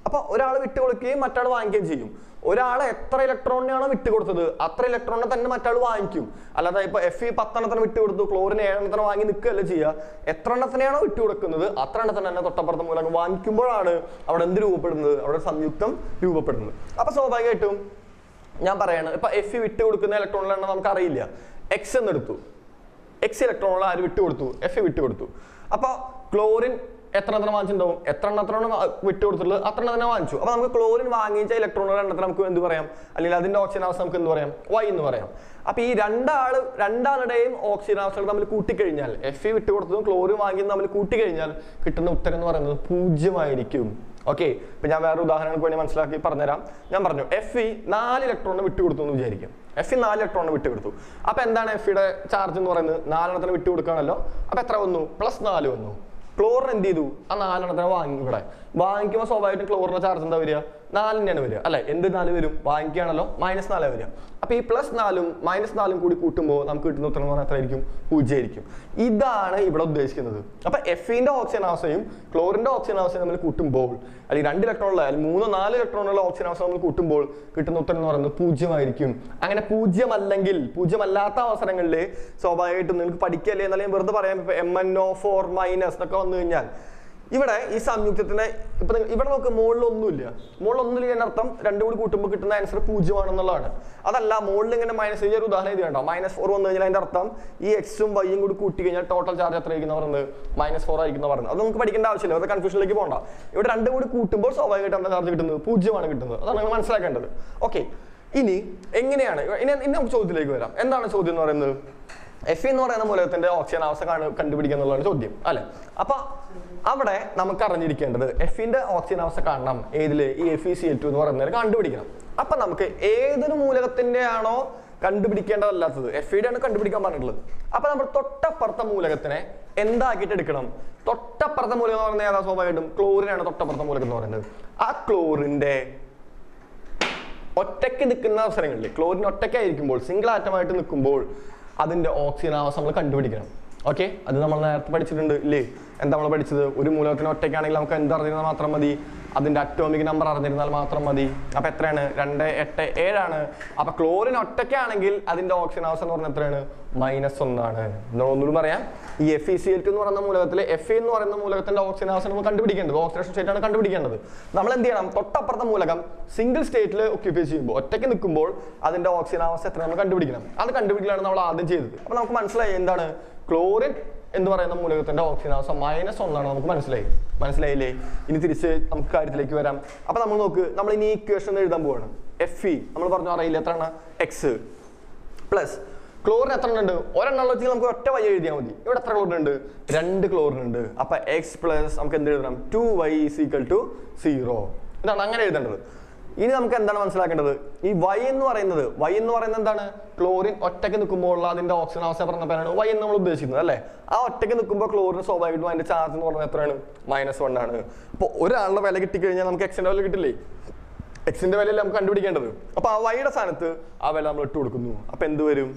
അപ്പൊ ഒരാൾ വിട്ട് കൊടുക്കുകയും മറ്റാൾ വാങ്ങിക്കുകയും ചെയ്യും. ഒരാൾ എത്ര ഇലക്ട്രോണിനാണോ വിട്ട് കൊടുത്തത് അത്ര ഇലക്ട്രോണിനെ തന്നെ മറ്റാൾ വാങ്ങിക്കും. അല്ലാതെ ഇപ്പൊ Fe 10 എണ്ണത്തിന് വിട്ട് കൊടുത്തു ക്ലോറിൻ 7 എണ്ണത്തിന് വാങ്ങി നിൽക്കുകയല്ല ചെയ്യുക. എത്ര എണ്ണത്തിനെയാണോ വിട്ട് കൊടുക്കുന്നത് അത്ര എണ്ണത്തിന് തന്നെ തൊട്ടപ്പുറത്തെ മൂലകം വാങ്ങിക്കുമ്പോഴാണ് അവിടെ എന്ത് രൂപപ്പെടുന്നത്, അവിടെ സംയുക്തം രൂപപ്പെടുന്നത്. അപ്പൊ സ്വാഭാവികമായിട്ടും ഞാൻ പറയാണ്, ഇപ്പൊ Fe വിട്ട് കൊടുക്കുന്ന ഇലക്ട്രോണിലെ എണ്ണം നമുക്ക് അറിയില്ല. എക്സ് എന്നെടുത്തു, എക്സ് ഇലക്ട്രോണുകൾ ആര് വിട്ട് കൊടുത്തു, Fe വിട്ട് കൊടുത്തു. അപ്പൊ ക്ലോറിൻ എത്ര എണ്ണം വാങ്ങിച്ചിട്ടുണ്ടാവും, എത്ര എണ്ണത്തിനാണ് വിട്ട് കൊടുത്തിട്ടുള്ളത് അത്ര എണ്ണം തന്നെ വാങ്ങിച്ചു. അപ്പൊ നമുക്ക് ക്ലോറിൻ വാങ്ങിച്ച ഇലക്ട്രോണുകളുടെ എണ്ണത്തിന് നമുക്ക് എന്ത് പറയാം, അല്ലെങ്കിൽ അതിന്റെ ഓക്സിജനാവസ്ഥ നമുക്ക് എന്ത് പറയാം, Y എന്ന് പറയാം. അപ്പൊ ഈ രണ്ടാളുടെയും ഓക്സിജനാവസ്ഥകൾ തമ്മിൽ കൂട്ടിക്കഴിഞ്ഞാൽ, Fe വിട്ട് കൊടുത്തതും ക്ലോറിൻ വാങ്ങിയതും തമ്മിൽ കൂട്ടിക്കഴിഞ്ഞാൽ കിട്ടുന്ന ഉത്തരം എന്ന് പറയുന്നത് 0 ആയിരിക്കും. ഓക്കെ, ഇപ്പൊ ഞാൻ വേറെ ഉദാഹരണങ്ങൾക്ക് വേണ്ടി മനസ്സിലാക്കി പറഞ്ഞുതരാം. ഞാൻ പറഞ്ഞു Fe 4 ഇലക്ട്രോണിന് വിട്ട് കൊടുത്തു എന്ന് വിചാരിക്കും. Fe 4 ഇലക്ട്രോണിന് വിട്ട് കൊടുത്തു. അപ്പൊ എന്താണ് Feയുടെ ചാർജ് എന്ന് പറയുന്നത്, 4 എണ്ണത്തിന് വിട്ട് കൊടുക്കുകയാണല്ലോ. അപ്പൊ എത്ര വന്നു, +4 വന്നു. ക്ലോറിൻ എന്ത് ചെയ്തു, ആ 4 എണ്ണത്തിനെ വാങ്ങി. ഇവിടെ വാങ്ങിക്കുമ്പോൾ സ്വാഭാവികമായിട്ടും ക്ലോറിന്റെ ചാർജ് എന്താ വരിക, 4 തന്നെയാണ് വരിക അല്ലെ. എന്ത് 4 വരും, വാങ്ങിക്കുകയാണല്ലോ, -4 വരിക. അപ്പൊ ഈ +4ഉം -4ഉം കൂടി കൂട്ടുമ്പോൾ നമുക്ക് കിട്ടുന്ന ഉത്തരം എന്ന് പറഞ്ഞാൽ എത്രയായിരിക്കും, 0 ആയിരിക്കും. ഇതാണ് ഇവിടെ ഉദ്ദേശിക്കുന്നത്. അപ്പൊ Feന്റെ ഓക്സിജനാവസ്ഥയും ക്ലോറിന്റെ ഓക്സിജനാവസ്ഥയും തമ്മിൽ കൂട്ടുമ്പോൾ, അല്ലെങ്കിൽ 2 ഇലക്ട്രോണുള്ള അല്ലെങ്കിൽ 3-4 ഇലക്ട്രോണുള്ള ഓക്സിജനാവസ്ഥ നമ്മൾ കൂട്ടുമ്പോൾ കിട്ടുന്ന ഉത്തരം എന്ന് പറയുന്നത് 0 ആയിരിക്കും. അങ്ങനെ 0 അല്ലാത്ത അവസരങ്ങളിൽ സ്വാഭാവികമായിട്ടും നിങ്ങൾക്ക് പഠിക്കല്ലേ എന്നല്ല ഞാൻ വെറുതെ പറയാം. ഇപ്പൊ MnO4- എന്നൊക്കെ വന്നു കഴിഞ്ഞാൽ ഇവിടെ ഈ സംയുക്തത്തിന്റെ ഇപ്പൊ ഇവിടെ നമുക്ക് മുകളിലൊന്നുമില്ല എന്നർത്ഥം 2 കൂടി കൂട്ടുമ്പോൾ കിട്ടുന്ന ആൻസർ 0 ആണെന്നുള്ളതാണ്. അതല്ല മുകളിൽ ഇങ്ങനെ -, ഒരു ഉദാഹരണം ഇത് കണ്ടോ, -4 വന്നു കഴിഞ്ഞാൽ അതിന്റെ അർത്ഥം ഈ എക്സും വൈയും കൂടി കൂട്ടി കഴിഞ്ഞാൽ ടോട്ടൽ ചാർജ് എത്ര ആയിരിക്കും പറയുന്നത്, -4 ആയിരിക്കും പറയുന്നത്. അത് നമുക്ക് പഠിക്കേണ്ട ആവശ്യമില്ല, അത് കൺഫ്യൂഷനിലേക്ക് പോകണ്ട. ഇവിടെ 2 കൂടി കൂട്ടുമ്പോൾ സ്വാഭാവികമായിട്ട് എന്താ ചാർജ് കിട്ടുന്നത്, 0 ആണ് കിട്ടുന്നത്. അതാണ് നിങ്ങൾ മനസ്സിലാക്കേണ്ടത്. ഓക്കെ, ഇനി എങ്ങനെയാണ്, ഇനി നമുക്ക് ചോദ്യത്തിലേക്ക് വരാം. എന്താണ് ചോദ്യം എന്ന് പറയുന്നത്, Fe എന്ന് പറയുന്ന മൂലകത്തിന്റെ ഓക്സിജനാവസ്ഥ കണ്ടുപിടിക്കുക എന്നുള്ളതാണ് ചോദ്യം അല്ലെ. അപ്പൊ അവിടെ നമുക്ക് അറിഞ്ഞിരിക്കേണ്ടത് Feന്റെ ഓക്സിജനാവസ്ഥ കാണണം. ഏതില്, ഈ FeCl2 എന്ന് പറയുന്നത് കണ്ടുപിടിക്കണം. അപ്പൊ നമുക്ക് ഏതൊരു മൂലകത്തിന്റെ ആണോ കണ്ടുപിടിക്കേണ്ടതല്ലാത്തത്, Feയുടെ ആണ് കണ്ടുപിടിക്കാൻ പറഞ്ഞിട്ടുള്ളത്. അപ്പൊ നമ്മൾ തൊട്ടപ്പുറത്തെ മൂലകത്തിനെ എന്താക്കിയിട്ട് എടുക്കണം, തൊട്ടപ്പുറത്തെ മൂലകം എന്ന് പറയുന്നത് ഏതാ, സ്വാഭാവികമായിട്ടും ക്ലോറിനാണ് തൊട്ടപ്പുറത്തെ മൂലകം എന്ന് പറയുന്നത്. ആ ക്ലോറിന്റെ ഒറ്റയ്ക്ക് നിൽക്കുന്ന അവസരങ്ങളിൽ, ക്ലോറിൻ ഒറ്റയ്ക്കായിരിക്കുമ്പോൾ, സിംഗിൾ ആറ്റമായിട്ട് നിൽക്കുമ്പോൾ അതിന്റെ ഓക്സിജനാവസ്ഥ നമ്മൾ കണ്ടുപിടിക്കണം. ഓക്കെ, അത് നമ്മൾ നേരത്തെ പഠിച്ചിട്ടുണ്ട് ഇല്ലേ. എന്താ നമ്മൾ പഠിച്ചത്, ഒരു മൂലകത്തിന് ഒറ്റയ്ക്കാണെങ്കിൽ നമുക്ക് എന്തറിഞ്ഞിരുന്നാൽ മാത്രം മതി, അതിന്റെ അറ്റോമിക് നമ്പർ അറിഞ്ഞിരുന്നാൽ മാത്രം മതി. അപ്പൊ എത്രയാണ്, 2, 8, 7 ആണ്. അപ്പൊ ക്ലോറിൻ ഒറ്റയ്ക്കാണെങ്കിൽ അതിന്റെ ഓക്സിജനാവസ്ഥ എന്ന് പറഞ്ഞാൽ എത്രയാണ്, -1 ആണ്. ഒന്നുകൂടി പറയാം, ഈ FeCl2 എന്ന് പറയുന്ന മൂലകത്തിലെ Fe എന്ന് പറയുന്ന മൂലകത്തിന്റെ ഓക്സിജനാവസ്ഥ നമ്മൾ കണ്ടുപിടിക്കേണ്ടത്, ഓക്സിഡേഷൻ സ്റ്റേറ്റ് ആണ് കണ്ടുപിടിക്കേണ്ടത്. നമ്മൾ എന്ത് ചെയ്യണം, തൊട്ടപ്പുറത്തെ മൂലകം സിംഗിൾ സ്റ്റേറ്റിൽ ഒക്യുപ്പൈ ചെയ്യുമ്പോൾ, ഒറ്റയ്ക്ക് നിൽക്കുമ്പോൾ അതിന്റെ ഓക്സിജനാവസ്ഥ എത്ര നമ്മൾ കണ്ടുപിടിക്കണം. അത് കണ്ടുപിടിക്കലാണ് നമ്മൾ ആദ്യം ചെയ്തത്. അപ്പൊ നമുക്ക് മനസ്സിലായി എന്താണ്, ക്ലോറിൻ എന്ന് പറയുന്ന മൂലകത്തിന്റെ ഓക്സിജനാവസ്ഥ -1 ആണ്. നമുക്ക് മനസ്സിലായില്ലേ. ഇനി തിരിച്ച് നമുക്ക് കാര്യത്തിലേക്ക് വരാം. അപ്പൊ നമ്മൾ നോക്ക്, നമ്മൾ ഇനി ഇക്വേഷൻ എഴുതാൻ പോവാണ്. Fe നമ്മൾ പറഞ്ഞു അറിയില്ല എത്രയാണ്, x പ്ലസ് ക്ലോറിൻ എത്ര ഉണ്ട്, ഒരെണ്ണം വെച്ചാൽ നമുക്ക് ഒറ്റ y എഴുതിയാൽ മതി. ഇവിടെ എത്ര ക്ലോറിൻ ഉണ്ട്, 2 ക്ലോറിൻ ഉണ്ട്. അപ്പൊ x പ്ലസ് നമുക്ക് എന്ത് എഴുതണം, 2y = 0. ഇതാണ് അങ്ങനെ എഴുതേണ്ടത്. ഇനി നമുക്ക് എന്താണ് മനസ്സിലാക്കേണ്ടത്, ഈ y എന്ന് പറയുന്നത് എന്താണ്, ക്ലോറിൻ ഒറ്റയ്ക്ക് നിൽക്കുമ്പോൾ അതിന്റെ ഓക്സിജനാവസ്ഥ പറഞ്ഞ പേരാണ് y എന്ന് നമ്മൾ ഉദ്ദേശിക്കുന്നത് അല്ലെ. ആ ഒറ്റയ്ക്ക് നിൽക്കുമ്പോൾ ക്ലോറിൻ സ്വാഭാവികമായിട്ടും അതിന്റെ ചാർജ് എന്ന് പറഞ്ഞാൽ എത്രയാണ്, -1 ആണ്. അപ്പൊ ഒരാളുടെ വില കിട്ടിക്കഴിഞ്ഞാൽ നമുക്ക് എക്സിന്റെ വില കിട്ടില്ലേ, എക്സിന്റെ വിലയല്ലേ നമുക്ക് കണ്ടുപിടിക്കേണ്ടത്. അപ്പൊ ആ വൈയുടെ സ്ഥാനത്ത് ആ വില നമ്മൾ ഇട്ട് കൊടുക്കുന്നു. അപ്പൊ എന്ത് വരും,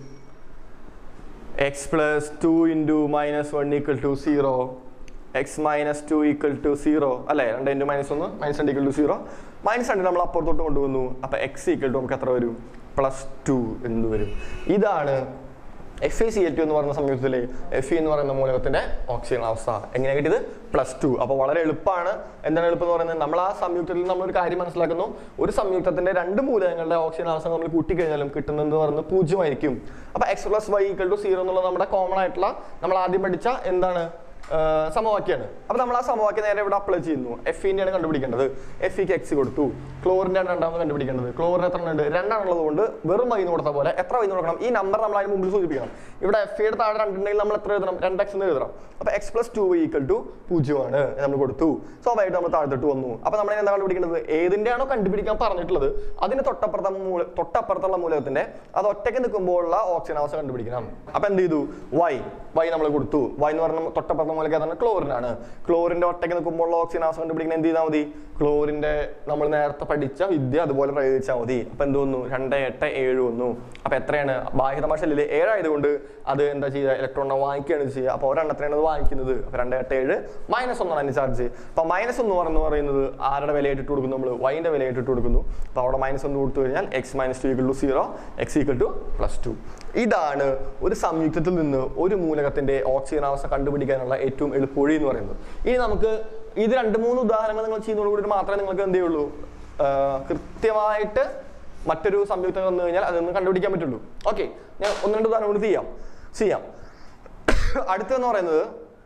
x + 2 × -1 = 0, x - 2 = 0 അല്ലെ. 2 × -1 -2 = 0. -2 നമ്മൾ അപ്പുറത്തോട്ട് കൊണ്ടുവന്നു. അപ്പൊ x = നമുക്ക് എത്ര വരും, +2 എന്ന് വരും. ഇതാണ് FeCl2 എന്ന് പറയുന്ന സംയുക്തത്തിലെ Fe എന്ന് പറയുന്ന മൂലകത്തിന്റെ ഓക്സിജൻ അവസ്ഥ. എങ്ങനെ കിട്ടിയത്, +2. അപ്പൊ വളരെ എളുപ്പമാണ്. എന്താണ് എളുപ്പം എന്ന് പറയുന്നത്, നമ്മൾ ആ സംയുക്തത്തിൽ നമ്മളൊരു കാര്യം മനസ്സിലാക്കുന്നു, ഒരു സംയുക്തത്തിന്റെ 2 മൂലകങ്ങളുടെ ഓക്സിജൻ അവസ്ഥ നമ്മൾ കൂട്ടിക്കഴിഞ്ഞാലും കിട്ടുന്നത് പറയുന്നത് 0 ആയിരിക്കും. അപ്പൊ x + y = 0 എന്നുള്ളത് നമ്മുടെ കോമൺ ആയിട്ടുള്ള നമ്മൾ ആദ്യം പഠിച്ച എന്താണ് സമവാക്യമാണ്. അപ്പൊ നമ്മൾ ആ സമവാക്യം നേരെ ഇവിടെ അപ്ലൈ ചെയ്യുന്നു. Feന്റെ ആണ് കണ്ടുപിടിക്കേണ്ടത്. Feക്ക് x കൊടുത്തു. ക്ലോറിന്റെ ആണ് രണ്ടാമത് കണ്ടുപിടിക്കേണ്ടത്. ക്ലോറിന് എത്ര ഉണ്ട്, 2 ആണുള്ളത് കൊണ്ട് വെറും y കൊടുത്ത പോലെ എത്ര y കൊടുക്കണം, ഈ നമ്പർ നമ്മൾ അതിന് മുമ്പിൽ സൂചിപ്പിക്കണം. ഇവിടെ Feയുടെ താഴെ 2 ഉണ്ടെങ്കിൽ നമ്മൾ എത്ര എഴുതണം, 2x എന്ന് എഴുതണം. അപ്പൊ x + 2y = 0 ആണ് നമ്മൾ കൊടുത്തു. സ്വാഭാവികമായിട്ട് നമ്മൾ താഴത്തോട്ട് വന്നു. അപ്പൊ നമ്മൾ എന്താ കണ്ടുപിടിക്കേണ്ടത്, ഏതിന്റെ ആണോ കണ്ടുപിടിക്കാൻ പറഞ്ഞിട്ടുള്ളത് അതിന് തൊട്ടപ്പുറത്തുള്ള മൂലകത്തിന്റെ അത് ഒറ്റയ്ക്ക് നിൽക്കുമ്പോഴുള്ള ഓക്സിജൻ അവസ്ഥ കണ്ടുപിടിക്കണം. അപ്പൊ എന്ത് ചെയ്തു, y നമ്മൾ കൊടുത്തു. y എന്ന് പറഞ്ഞ തൊട്ടപ്പുറത്തെ മൂലകം ക്ലോറിൻ ആണ്. ക്ലോറിന്റെ ഒറ്റയ്ക്ക് നിൽക്കുമ്പോൾ ഓക്സിജൻ അവസ്ഥ കണ്ടുപിടിക്കണം എന്ത് ചെയ്താൽ മതി, ക്ലോറിന്റെ നമ്മൾ നേരത്തെ പഠിച്ച വിദ്യ അതുപോലെ പ്രയോഗിച്ചാൽ മതി. അപ്പൊ എന്ത് വന്നു? 2, 8, 7 വന്നു. അപ്പൊ എത്രയാണ്? ബാഹ്യതമ ഷെല്ലിൽ 7 ആയതുകൊണ്ട് അത് എന്താ ചെയ്യുക? ഇലക്ട്രോണിനെ വാങ്ങിക്കുകയാണ് ചെയ്യുക. അപ്പൊ ഒരെണ്ണത്തിനാണ് അത് വാങ്ങിക്കുന്നത്. അപ്പൊ 2, 8, 7 -1 അതിന് ചാർജ്. അപ്പൊ -1 എന്ന് പറയുന്നത് ആരുടെ വിലയായിട്ട് ഇട്ട് കൊടുക്കുന്നു? നമ്മൾ വൈൻ്റെ വിലയായിട്ട് ഇട്ട് കൊടുക്കുന്നു. അപ്പൊ അവിടെ -1 കൊടുത്തു കഴിഞ്ഞാൽ x - 2 = 0, x = +2. ഇതാണ് ഒരു സംയുക്തത്തിൽ നിന്ന് ഒരു മൂലകത്തിന്റെ ഓക്സിജനാവസ്ഥ കണ്ടുപിടിക്കാനുള്ള ഏറ്റവും എളുപ്പവഴി എന്ന് പറയുന്നത്. ഇനി നമുക്ക് ഇത് 2-3 ഉദാഹരണങ്ങൾ നിങ്ങൾ ചെയ്യുന്നതോട് കൂടി മാത്രമേ നിങ്ങൾക്ക് എന്ത് ചെയ്യുള്ളൂ? കൃത്യമായിട്ട് മറ്റൊരു സംയുക്തം വന്നു കഴിഞ്ഞാൽ അതൊന്നും കണ്ടുപിടിക്കാൻ പറ്റുള്ളൂ. ഓക്കെ, ഞാൻ 1-2 ഉദാഹരണം കൂടി ചെയ്യാം. അടുത്തെന്ന് പറയുന്നത്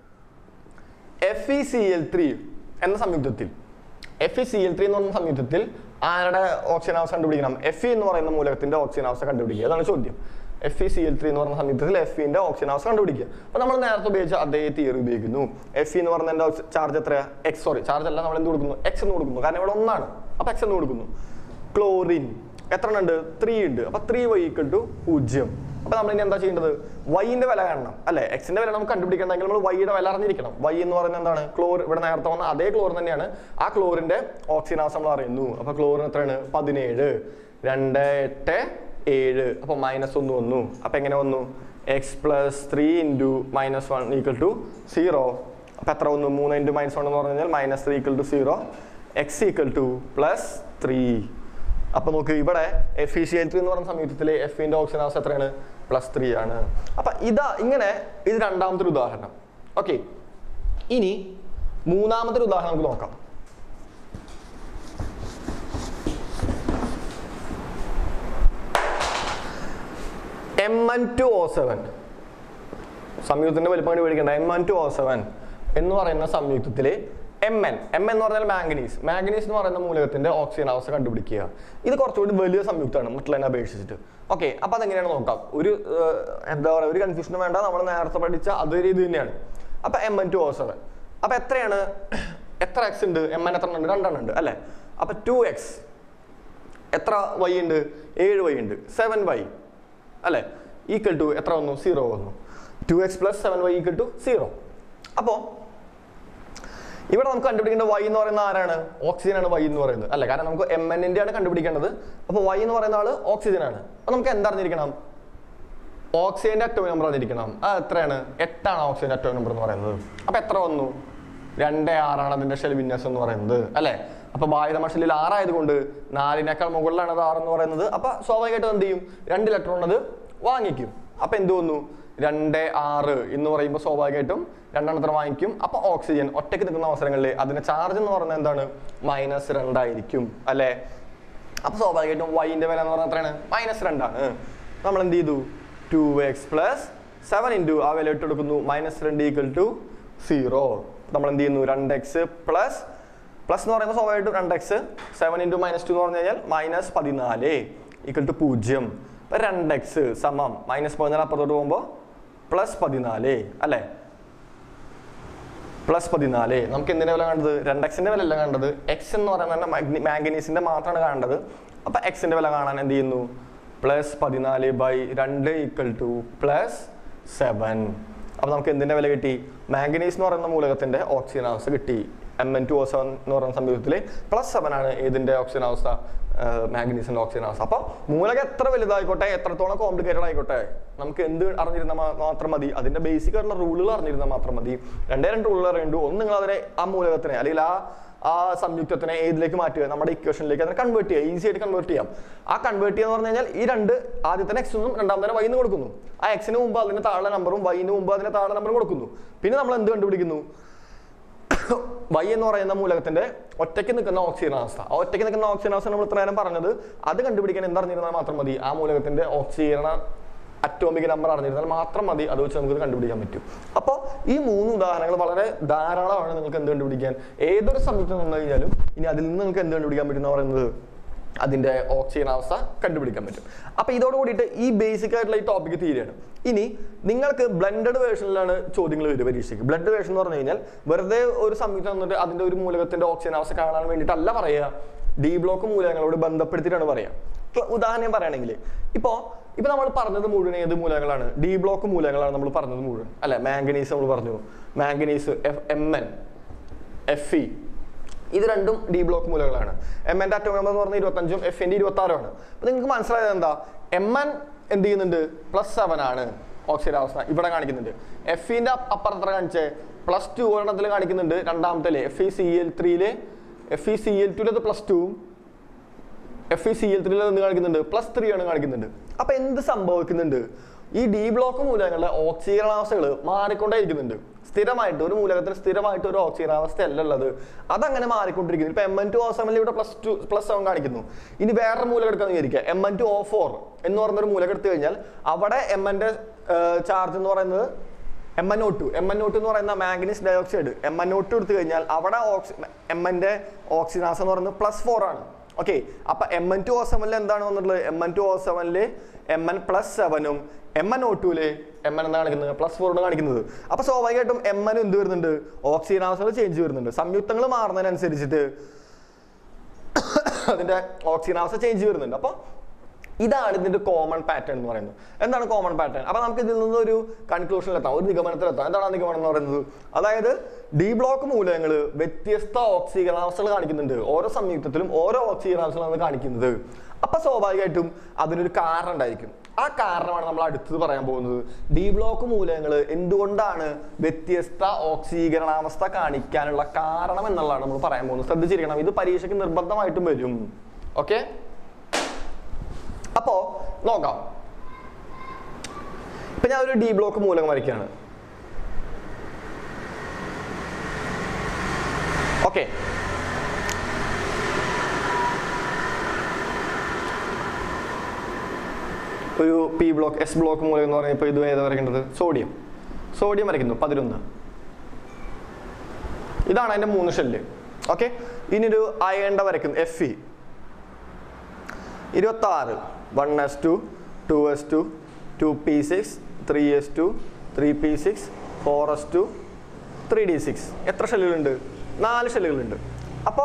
FeCl3 എന്ന സംയുക്തത്തിൽ, FeCl3 എന്ന് പറയുന്ന സംയുക്തത്തിൽ ആരുടെ ഓക്സിജനാവസ്ഥ കണ്ടുപിടിക്കണം? Fe എന്ന് പറയുന്ന മൂലകത്തിന്റെ ഓക്സിജനാവസ്ഥ കണ്ടുപിടിക്കുക. അതാണ് ചോദ്യം. FeCl3 എന്ന് പറയുന്ന സംയുക്തത്തിൽ Feന്റെ ഓക്സിജനാവസ്ഥ കണ്ടുപിടിക്കുക. അപ്പൊ നമ്മൾ നേരത്തെ ഉപയോഗിച്ച അതേ തിയറി ഉപയോഗിക്കുന്നു. Fe എന്ന് പറയുന്നതിന്റെ ചാർജ് എത്രയാ? ചാർജ് അല്ല, നമ്മൾ എന്ത് കൊടുക്കുന്നു? x എന്ന് കൊടുക്കുന്നു. കാരണം ഇവിടെ 1 ആണ്. അപ്പൊ x എന്ന് കൊടുക്കുന്നു. ക്ലോറിൻ എത്ര ഉണ്ട്? 3 ഉണ്ട്. അപ്പൊ 3y = 0. അപ്പൊ നമ്മൾ ഇനി എന്താ ചെയ്യേണ്ടത്? വൈന്റെ വില കാണണം അല്ലെ? എക്സിന്റെ വില നമുക്ക് കണ്ടുപിടിക്കണമെങ്കിൽ നമ്മൾ വൈയുടെ വില അറിഞ്ഞിരിക്കണം. വൈ എന്ന് പറയുന്നത് എന്താണ്? ക്ലോർ. ഇവിടെ നേരത്തെ വന്ന അതേ ക്ലോർ തന്നെയാണ്. ആ ക്ലോറിന്റെ ഓക്സിജനാവസ്ഥ നമ്മൾ അറിയുന്നു. അപ്പൊ ക്ലോറിന് എത്രയാണ്? 17. 2, 8, 7. അപ്പൊ -1 വന്നു. അപ്പൊ എങ്ങനെ വന്നു? x + 3 × -1 = 0. അപ്പൊ എത്ര വന്നു? 3 × -1 എന്ന് പറഞ്ഞു കഴിഞ്ഞാൽ -3 = 0, x = +3. അപ്പൊ നോക്ക്, ഇവിടെ FeCl3 എന്ന് പറയുന്ന സംയുക്തത്തിലെ Fന്റെ ഓക്സിജനാവസ്ഥ എത്രയാണ്? +3 ആണ്. അപ്പൊ ഇങ്ങനെ ഇത് രണ്ടാമത്തെ ഉദാഹരണം. ഓക്കെ, ഇനി മൂന്നാമത്തെ ഉദാഹരണം നമുക്ക് നോക്കാം. Mn2O7 സംയുക്തത്തിന്റെ വലിപ്പം കണ്ടുപിടിക്കേണ്ട. Mn2O7 എന്ന് പറയുന്ന സംയുക്തത്തിലെ Mn എന്ന് പറഞ്ഞാൽ മാംഗനീസ് എന്ന് പറയുന്ന മൂലകത്തിന്റെ ഓക്സിജനാവസ്ഥ കണ്ടുപിടിക്കുക. ഇത് കുറച്ചുകൂടി വലിയ സംയുക്തമാണ് മറ്റുള്ളതിനെ അപേക്ഷിച്ചിട്ട്. ഓക്കെ, അപ്പൊ അതെങ്ങനെയാണ് നോക്കാം. എന്താ പറയുക, ഒരു കൺഫ്യൂഷനും വേണ്ട. നമ്മൾ നേരത്തെ പഠിച്ച അതേ രീതി തന്നെയാണ്. അപ്പൊ Mn2O7 അപ്പൊ എത്രയാണ്? എത്ര x ഉണ്ട്? Mn എത്ര ഉണ്ട്? 2 ഉണ്ട് അല്ലെ? അപ്പൊ 2x. എത്ര y ഉണ്ട്? 7y ഉണ്ട്. 7y അല്ലെ? = എത്ര വന്നു? 0 വന്നു. 2x + 7y = 0. അപ്പോ ഇവിടെ നമുക്ക് കണ്ടുപിടിക്കേണ്ട y എന്ന് പറയുന്ന ആരാണ്? ഓക്സിജൻ ആണ് y എന്ന് പറയുന്നത് അല്ലെ? കാരണം നമുക്ക് Mn ആണ് കണ്ടുപിടിക്കേണ്ടത്. അപ്പൊ y എന്ന് പറയുന്ന ആള് ഓക്സിജൻ ആണ്. അപ്പൊ നമുക്ക് എന്തറിഞ്ഞിരിക്കണം? ഓക്സിജന്റെ അറ്റോമിക് നമ്പർ അറിഞ്ഞിരിക്കണം. എത്രയാണ്? 8 ആണ് ഓക്സിജന്റെ അറ്റോമിക് നമ്പർ എന്ന് പറയുന്നത്. അപ്പൊ എത്ര വന്നു? 2, 6 ആണ് അതിന്റെ ഷെൽ വിന്യാസം എന്ന് പറയുന്നത് അല്ലെ? അപ്പൊ ബാഹ്യതമ ഷെല്ലിൽ 6 ആയതുകൊണ്ട് 4-നേക്കാൾ മുകളിലാണ് അത് 6 എന്ന് പറയുന്നത്. അപ്പൊ സ്വാഭാവികമായിട്ടും എന്ത് ചെയ്യും? 2 ഇലക്ട്രോൺ അത് വാങ്ങിക്കും. അപ്പൊ എന്ത് വന്നു? 2, 6 എന്ന് പറയുമ്പോൾ സ്വാഭാവികമായിട്ടും 2 എണ്ണത്തിന് വാങ്ങിക്കും. അപ്പൊ ഓക്സിജൻ ഒറ്റയ്ക്ക് നിൽക്കുന്ന അവസരങ്ങളിൽ അതിന്റെ ചാർജ് എന്ന് പറയുന്നത് എന്താണ്? -2 ആയിരിക്കും അല്ലെ? അപ്പൊ സ്വാഭാവികമായിട്ടും വൈന്റെ വില എന്ന് പറഞ്ഞാൽ എത്രയാണ്? -2 ആണ്. നമ്മൾ എന്ത് ചെയ്തു? 2x + 7 × ആ വില ഇട്ട് കൊടുക്കുന്നു. -2 = 0. നമ്മൾ എന്ത് ചെയ്യുന്നു? 2x പ്ലസ് എന്ന് പറയുമ്പോൾ സ്വാഭാവികമായിട്ടും 2x 7 × -2 എന്ന് പറഞ്ഞു കഴിഞ്ഞാൽ -14 = 0. 2x സമം -14 അപ്പുറത്തോട്ട് പോകുമ്പോൾ +14 അല്ലെ? +14. നമുക്ക് എന്തിന്റെ വില കണ്ടത്? 2xന്റെ വില അല്ല കണ്ടത്. x എന്ന് പറയുന്നത് മാംഗനീസിന്റെ മാത്രമാണ് കാണേണ്ടത്. അപ്പൊ xന്റെ വില കാണാൻ എന്ത് ചെയ്യുന്നു? +14/2 = +7. അപ്പൊ നമുക്ക് എന്തിന്റെ വില കിട്ടി? മാംഗനീസ് എന്ന് പറയുന്ന മൂലകത്തിന്റെ ഓക്സിജനാവസ്ഥ കിട്ടി. Mn2O7 എന്ന് പറയുന്ന സംയുക്തത്തില് +7 ആണ് ഏതിന്റെ ഓക്സിജനാവസ്ഥ? മാംഗനീസിന്റെ ഓക്സിജനാവസ്ഥ. അപ്പൊ മൂലകം എത്ര വലുതായിക്കോട്ടെ, എത്രത്തോളം കോംപ്ലിക്കേറ്റഡ് ആയിക്കോട്ടെ, നമുക്ക് എന്ത് അറിഞ്ഞിരുന്നാൽ മാത്രം മതി? അതിന്റെ ബേസിക് ആയിട്ടുള്ള റൂളുകൾ അറിഞ്ഞിരുന്നാൽ മാത്രം മതി. 2 റൂളുകൾ അറിയണ്ടു. ഒന്ന്, നിങ്ങൾ അതിനെ ആ മൂലകത്തിനെ അല്ലെങ്കിൽ ആ സംയുക്തത്തിനെ ഏതിലേക്ക് മാറ്റുക? നമ്മുടെ ഇക്വേഷനിലേക്ക് അതിനെ കൺവേർട്ട് ചെയ്യുക. ഈസി ആയിട്ട് കൺവേർട്ട് ചെയ്യാം. ആ കൺവേർട്ട് ചെയ്യുക എന്ന് പറഞ്ഞു കഴിഞ്ഞാൽ ഈ ആദ്യത്തെ x എന്നും രണ്ടാമത്തെ y എന്ന് കൊടുക്കുന്നു. ആ എക്സിന് മുമ്പ് അതിന് താഴെ നമ്പറും വൈന് മുമ്പ് അതിന് താഴെ നമ്പറും കൊടുക്കുന്നു. പിന്നെ നമ്മൾ എന്ത് കണ്ടുപിടിക്കുന്നു? y എന്ന് പറയുന്ന മൂലകത്തിന്റെ ഒറ്റയ്ക്ക് നിൽക്കുന്ന ഓക്സിജനാവസ്ഥ. ആ ഒറ്റയ്ക്ക് നിൽക്കുന്ന ഓക്സിജനാവസ്ഥ നമ്മൾ ഇത്ര നേരം പറഞ്ഞത്, അത് കണ്ടുപിടിക്കാൻ എന്തറിഞ്ഞിരുന്നാൽ മാത്രം മതി? ആ മൂലകത്തിന്റെ ഓക്സിജന അറ്റോമിക് നമ്പർ അറിഞ്ഞിരുന്നാൽ മാത്രം മതി. അത് വെച്ച് നമുക്ക് കണ്ടുപിടിക്കാൻ പറ്റും. അപ്പോൾ ഈ 3 ഉദാഹരണങ്ങൾ വളരെ ധാരാളമാണ് നിങ്ങൾക്ക് എന്ത് കണ്ടുപിടിക്കാൻ. ഏതൊരു സംയുക്തം വന്നു കഴിഞ്ഞാലും ഇനി അതിൽ നിന്ന് നിങ്ങൾക്ക് എന്ത് കണ്ടുപിടിക്കാൻ പറ്റും എന്ന് പറയുന്നത് അതിന്റെ ഓക്സിജനാവസ്ഥ കണ്ടുപിടിക്കാൻ പറ്റും. അപ്പൊ ഇതോട് കൂടിയിട്ട് ഈ ബേസിക് ആയിട്ടുള്ള ഈ ടോപ്പിക് തീരെയാണ്. ഇനി നിങ്ങൾക്ക് ബ്ലെൻഡഡ് വേർഷനിലാണ് ചോദ്യങ്ങൾ വരിക പരീക്ഷയ്ക്ക്. ബ്ലെൻഡ് വേർഷൻ എന്ന് പറഞ്ഞു കഴിഞ്ഞാൽ വെറുതെ ഒരു സംയുക്തം വന്നിട്ട് അതിന്റെ ഒരു മൂലകത്തിന്റെ ഓക്സിജനാവസ്ഥ കാണാൻ വേണ്ടിയിട്ടല്ല പറയുക. ഡി ബ്ലോക്ക് മൂലകങ്ങളോട് ബന്ധപ്പെടുത്തിയിട്ടാണ് പറയുക. ഉദാഹരണം പറയുകയാണെങ്കിൽ ഇപ്പൊ നമ്മൾ പറഞ്ഞത് മുഴുവൻ ഏത് മൂലകങ്ങളാണ്? ഡി ബ്ലോക്ക് മൂലകങ്ങളാണ് നമ്മൾ പറഞ്ഞത് മുഴുവൻ അല്ലെ? മാംഗനീസ് നമ്മൾ പറഞ്ഞു. മാംഗനീസ് Mn, Fe, ഇത് രണ്ടും ഡി ബ്ലോക്ക് മൂലകളാണ്. എമ്മിന്റെ അറ്റോമിക് നമ്പർ എന്ന് പറഞ്ഞാൽ 25ഉം എഫിന്റെ 26ഉമാണ്. അപ്പൊ നിങ്ങൾക്ക് മനസ്സിലായത് എന്താ, Mn എന്ത് ചെയ്യുന്നുണ്ട്, +7 ആണ് ഓക്സിജനാവസ്ഥ ഇവിടെ കാണിക്കുന്നുണ്ട്. എഫിന്റെ അപ്പുറത്ര കാണിച്ചേ +2 ഒരെണ്ണത്തിൽ കാണിക്കുന്നുണ്ട്, രണ്ടാമത്തെ FeCl3 FeCl2 +2ഉം FeCl3 എന്ത് കാണിക്കുന്നുണ്ട്, +3 ആണ് കാണിക്കുന്നുണ്ട്. അപ്പൊ എന്ത് സംഭവിക്കുന്നുണ്ട്, ഈ ഡി ബ്ലോക്ക് മൂലകങ്ങളുടെ ഓക്സീകരണാവസ്ഥകൾ മാറിക്കൊണ്ടേയിരിക്കുന്നുണ്ട്. സ്ഥിരമായിട്ട് ഒരു മൂലകത്തിന് സ്ഥിരമായിട്ട് ഒരു ഓക്സീകരണാവസ്ഥ അല്ല ഉള്ളത്, അതങ്ങനെ മാറിക്കൊണ്ടിരിക്കുന്നു. ഇപ്പൊ Mn2O7 ഇവിടെ +7 കാണിക്കുന്നു. ഇനി വേറൊരു മൂലകം എടുക്കാന്ന് വിചാരിക്കുക, Mn2O4 എന്ന് പറയുന്നൊരു മൂലകം എടുത്തു കഴിഞ്ഞാൽ അവിടെ Mന്റെ ചാർജ് എന്ന് പറയുന്നത് MnO2 എന്ന് പറയുന്ന മാംഗനീസ് ഡയോക്സൈഡ് MnO2 എടുത്തു കഴിഞ്ഞാൽ അവിടെ Mന്റെ ഓക്സിജനാവസ്ഥ എന്ന് പറയുന്നത് +4 ആണ്. ഓക്കെ, അപ്പൊ Mn2O7 എന്താണ് വന്നിട്ടുള്ളത്, Mn2O7 Mn+7ഉം MnO2 Mn എന്താ കാണിക്കുന്നത്, +4 കാണിക്കുന്നത്. അപ്പൊ സ്വാഭാവികമായിട്ടും Mn എന്ത് വരുന്നുണ്ട്, ഓക്സിജനാവസ്ഥകൾ ചേഞ്ച് വരുന്നുണ്ട്. സംയുക്തങ്ങൾ മാറുന്നതിനനുസരിച്ചിട്ട് അതിന്റെ ഓക്സിജനാവസ്ഥ ചേഞ്ച് വരുന്നുണ്ട്. അപ്പൊ ഇതാണ് ഇതിന്റെ കോമൺ പാറ്റേൺ എന്ന് പറയുന്നത്. എന്താണ് കോമൺ പാറ്റേൺ? അപ്പൊ നമുക്ക് ഇതിൽ നിന്നൊരു കൺക്ലൂഷനിലെത്താം, ഒരു നിഗമനത്തിലെത്താം. എന്താണ് ആ നിഗമനം എന്ന് പറയുന്നത്? അതായത് ഡി ബ്ലോക്ക് മൂലകങ്ങൾ വ്യത്യസ്ത ഓക്സീകരണാവസ്ഥകൾ കാണിക്കുന്നുണ്ട്. ഓരോ സംയുക്തത്തിലും ഓരോ ഓക്സീകരണാവസ്ഥകളാണ് കാണിക്കുന്നത്. അപ്പൊ സ്വാഭാവികമായിട്ടും അതിനൊരു കാരണം ഉണ്ടായിരിക്കും. ആ കാരണമാണ് നമ്മൾ അടുത്തത് പറയാൻ പോകുന്നത്. ഡി ബ്ലോക്ക് മൂലകങ്ങൾ എന്തുകൊണ്ടാണ് വ്യത്യസ്ത ഓക്സീകരണാവസ്ഥ കാണിക്കാനുള്ള കാരണം എന്നുള്ളതാണ് നമ്മൾ പറയാൻ പോകുന്നത്. ശ്രദ്ധിച്ചിരിക്കണം, ഇത് പരീക്ഷയ്ക്ക് നിർബന്ധമായിട്ടും വരും. ഓക്കെ, അപ്പോ നോക്കാം. ഇപ്പൊ ഞാൻ ഒരു ഡി ബ്ലോക്ക് മൂലകം വരയ്ക്കുകയാണ്. ഓക്കെ, ഒരു പി ബ്ലോക്ക് എസ് ബ്ലോക്ക് മൂലകം എന്ന് പറഞ്ഞാൽ ഇപ്പൊ ഇത് ഏതാ വരയ്ക്കേണ്ടത്, സോഡിയം വരയ്ക്കുന്നു 11. ഇതാണ് അതിന്റെ 3 ഷെല്ല്. ഓക്കെ, ഇനി ഒരു അയണ്ട വരയ്ക്കുന്നു Fe 26 1s2 2s2 2p6 3s2 3p6 4s2 3d6. എത്ര ഷെല്ലുകളുണ്ട്, 4 ഷെല്ലുകളുണ്ട്. അപ്പോൾ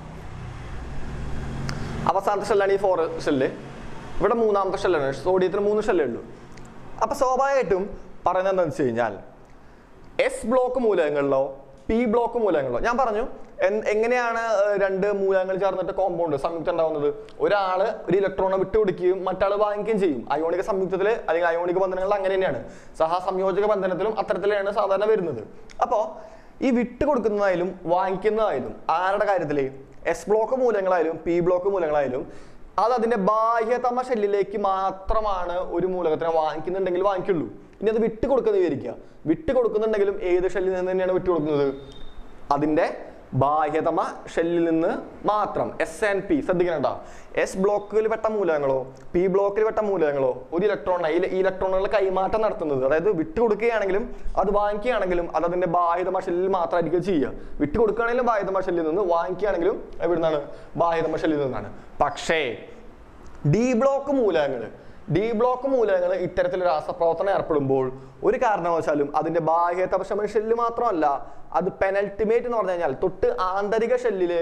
അവസാനത്തെ ഷെല്ലാണ് ഈ 4 ഷെല്ല്. ഇവിടെ മൂന്നാമത്തെ ഷെല്ലാണ്, സോഡിയത്തിന് 3 ഷെല്ലേ ഉള്ളൂ. അപ്പൊ സ്വാഭാവികമായിട്ടും പറയുന്നത് എന്താണെന്ന് വെച്ച് കഴിഞ്ഞാൽ എസ് ബ്ലോക്ക് മൂലകങ്ങളിലോ പി ബ്ലോക്ക് മൂലകങ്ങളിലോ ഞാൻ പറഞ്ഞു എങ്ങനെയാണ് രണ്ട് മൂലകങ്ങൾ ചേർന്നിട്ട് കോമ്പൗണ്ട് സംയുക്തം ഉണ്ടാവുന്നത്. ഒരാള് ഒരു ഇലക്ട്രോണെ വിട്ടുകൊടുക്കുകയും മറ്റാൾ വാങ്ങിക്കുകയും ചെയ്യും. അയോണിക സംയുക്തത്തില് അല്ലെങ്കിൽ അയോണിക ബന്ധനങ്ങളിൽ അങ്ങനെ തന്നെയാണ്. സഹസംയോജക ബന്ധനത്തിലും അത്തരത്തിലാണ് സാധാരണ വരുന്നത്. അപ്പോ ഈ വിട്ടുകൊടുക്കുന്നതായാലും വാങ്ങിക്കുന്നതായാലും ആരുടെ കാര്യത്തില് എസ് ബ്ലോക്ക് മൂലകങ്ങളായാലും പി ബ്ലോക്ക് മൂലകങ്ങളായാലും അത് അതിന്റെ ബാഹ്യതമ ഷെല്ലിലേക്ക് മാത്രമാണ് ഒരു മൂലകത്തിനെ വാങ്ങിക്കുന്നുണ്ടെങ്കിൽ വാങ്ങിക്കുള്ളൂ. ഇനി അത് വിട്ടുകൊടുക്കുന്നത് വിചാരിക്കുക, വിട്ടുകൊടുക്കുന്നുണ്ടെങ്കിലും ഏത് ഷെല്ലിൽ നിന്ന് തന്നെയാണ് വിട്ടുകൊടുക്കുന്നത്, അതിന്റെ ബാഹ്യതമ ഷെല്ലിൽ നിന്ന് മാത്രം. എസ് ആൻഡ് പി ശ്രദ്ധിക്കണ്ട, എസ് ബ്ലോക്കിൽ പെട്ട മൂലകങ്ങളോ പി ബ്ലോക്കിൽ പെട്ട മൂലകങ്ങളോ ഒരു ഇലക്ട്രോണെ ഈ ഇലക്ട്രോണുകളുടെ കൈമാറ്റം നടത്തുന്നത്, അതായത് വിട്ടുകൊടുക്കുകയാണെങ്കിലും അത് വാങ്ങിക്കുകയാണെങ്കിലും അത് അതിന്റെ ബാഹ്യതമ ഷെല്ലിൽ മാത്രമായിരിക്കും ചെയ്യുക. വിട്ടുകൊടുക്കുകയാണെങ്കിലും ബാഹ്യതമ ഷെല്ലിൽ നിന്ന്, വാങ്ങിക്കുകയാണെങ്കിലും എവിടുന്നാണ്, ബാഹ്യതമ ഷെല്ലിൽ നിന്നാണ്. പക്ഷേ ഡി ബ്ലോക്ക് മൂലകങ്ങൾ ഇത്തരത്തിൽ രാസപ്രവർത്തനം ഏർപ്പെടുമ്പോൾ ഒരു കാരണവശാലും അതിന്റെ ബാഹ്യതമ ഷെല്ല് മാത്രമല്ല, അത് പെനൽറ്റിമേറ്റ് എന്ന് പറഞ്ഞു കഴിഞ്ഞാൽ തൊട്ട് ആന്തരിക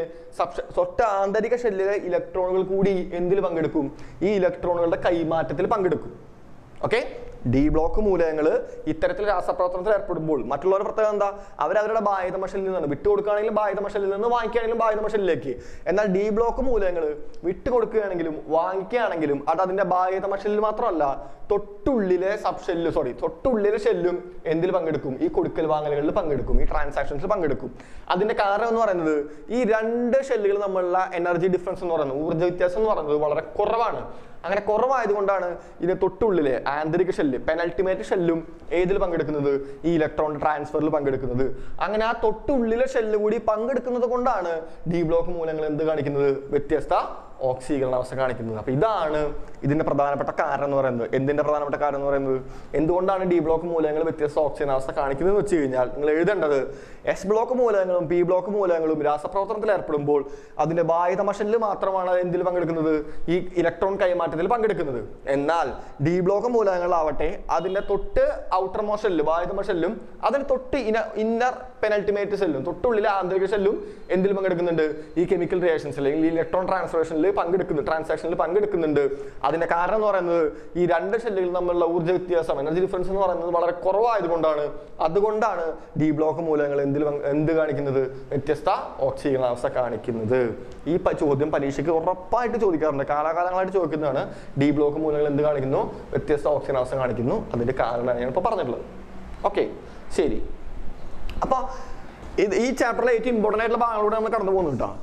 ഷെല്ലിലെ ഇലക്ട്രോണുകൾ കൂടി എന്തിൽ പങ്കെടുക്കും, ഈ ഇലക്ട്രോണുകളുടെ കൈമാറ്റത്തിൽ പങ്കെടുക്കും. ഓക്കെ, ഡി ബ്ലോക്ക് മൂലകങ്ങൾ ഇത്തരത്തിൽ രാസപ്രവർത്തനത്തിൽ ഏർപ്പെടുമ്പോൾ മറ്റുള്ളവരുടെ പ്രത്യേകത എന്താ, അവരവരുടെ ബാഹ്യതമ ഷെല്ലിൽ നിന്ന് വിട്ടുകൊടുക്കുകയാണെങ്കിലും ബാഹ്യതമ ഷെല്ലിൽ നിന്ന്, വാങ്ങിക്കുകയാണെങ്കിലും ബാഹ്യതമ ഷെല്ലിലേക്ക്. എന്നാൽ ഡി ബ്ലോക്ക് മൂലകങ്ങൾ വിട്ടുകൊടുക്കുകയാണെങ്കിലും വാങ്ങിക്കുകയാണെങ്കിലും അത് അതിന്റെ ബാഹ്യതമ ഷെല്ലിൽ മാത്രമല്ല, തൊട്ടുള്ളിലെ ഷെല്ലും എന്തിൽ പങ്കെടുക്കും, ഈ കൊടുക്കൽ വാങ്ങലുകളിൽ പങ്കെടുക്കും, ഈ ട്രാൻസാക്ഷൻസിൽ പങ്കെടുക്കും. അതിന്റെ കാരണം എന്ന് പറയുന്നത് ഈ രണ്ട് ഷെല്ലുകൾ തമ്മിലുള്ള എനർജി ഡിഫറൻസ് എന്ന് പറയുന്നത്, ഊർജ്ജ വ്യത്യാസം എന്ന് പറയുന്നത് വളരെ കുറവാണ്. അങ്ങനെ കുറവായതുകൊണ്ടാണ് ഇതിന് തൊട്ടുള്ളിലെ ആന്തരിക ഷെല്ല് പെനൽറ്റിമേറ്റ് ഷെല്ലും ഏതിൽ പങ്കെടുക്കുന്നത്, ഈ ഇലക്ട്രോൺ ട്രാൻസ്ഫറിൽ പങ്കെടുക്കുന്നത്. അങ്ങനെ ആ തൊട്ടുള്ളിലെ ഷെല്ല് കൂടി പങ്കെടുക്കുന്നത് കൊണ്ടാണ് ഡി ബ്ലോക്ക് മൂലകങ്ങൾ എന്ത് കാണിക്കുന്നത്, വ്യത്യസ്ത ഓക്സീകരണാവസ്ഥ കാണിക്കുന്നത്. അപ്പൊ ഇതാണ് ഇതിന്റെ പ്രധാനപ്പെട്ട കാരണം എന്ന് പറയുന്നത്. എന്തിന്റെ പ്രധാനപ്പെട്ട കാരണം എന്ന് പറയുന്നത്, എന്തുകൊണ്ടാണ് ഡി ബ്ലോക്ക് മൂലകങ്ങൾ വ്യത്യസ്ത ഓക്സീകരണാവസ്ഥ കാണിക്കുന്നത് എന്ന് വെച്ച് കഴിഞ്ഞാൽ നിങ്ങൾ എഴുതേണ്ടത് എസ് ബ്ലോക്ക് മൂലകങ്ങളും പി ബ്ലോക്ക് മൂലകങ്ങളും രാസപ്രവർത്തനത്തിൽ ഏർപ്പെടുമ്പോൾ അതിന്റെ ബാഹ്യതമ ഷെല്ല് മാത്രമാണ് എന്തിൽ പങ്കെടുക്കുന്നത്, ഈ ഇലക്ട്രോൺ കൈമാറ്റത്തിൽ പങ്കെടുക്കുന്നത്. എന്നാൽ ഡി ബ്ലോക്ക് മൂലകങ്ങളാവട്ടെ അതിന്റെ തൊട്ട് ഔട്ടർ മോസ്റ്റ് ഷെല്ല് ബാഹ്യതമ ഷെല്ലും അതിന് തൊട്ട് ഇന്നർ പെനൾട്ടിമേറ്റ് സെല്ലും തൊട്ടുള്ളിലെ ആന്തരിക സെല്ലും എന്തിൽ പങ്കെടുക്കുന്നുണ്ട്? ഈ കെമിക്കൽ റിയാക്ഷൻസ് അല്ലെങ്കിൽ ഇലക്ട്രോൺ ട്രാൻസ്ഫോർമേഷനിൽ ട്രാൻസാക്ഷനിൽ പങ്കെടുക്കുന്നുണ്ട്. അതിന്റെ കാരണം എന്ന് പറയുന്നത് ഈ രണ്ട് സെല്ലുകൾ തമ്മിലുള്ള ഊർജ്ജ വ്യത്യാസം, എനർജി ഡിഫറൻസ് എന്ന് പറയുന്നത് വളരെ കുറവായതുകൊണ്ടാണ്. അതുകൊണ്ടാണ് ഡി ബ്ലോക്ക് മൂലകങ്ങൾ എന്ത് കാണിക്കുന്നത്? വ്യത്യസ്ത ഓക്സീകരണാവസ്ഥ കാണിക്കുന്നത്. ഈ ചോദ്യം പരീക്ഷയ്ക്ക് ഉറപ്പായിട്ട് ചോദിക്കാറുണ്ട്, കാലാകാലങ്ങളായിട്ട് ചോദിക്കുന്നതാണ്. ഡി ബ്ലോക്ക് മൂലകങ്ങൾ എന്ത് കാണിക്കുന്നു? വ്യത്യസ്ത ഓക്സീകരണാവസ്ഥ കാണിക്കുന്നു. അതിന്റെ കാരണമാണ് ഞാൻ ഇപ്പോൾ പറഞ്ഞിട്ടുള്ളത്. ഓക്കെ, ശരി. അപ്പൊ ഈ ചാപ്റ്ററിലെ ഏറ്റവും ഇമ്പോർട്ടൻ്റ് ആയിട്ടുള്ള ഭാഗങ്ങളൂടെ നമ്മൾ കടന്നു പോകുന്നു കേട്ടോ.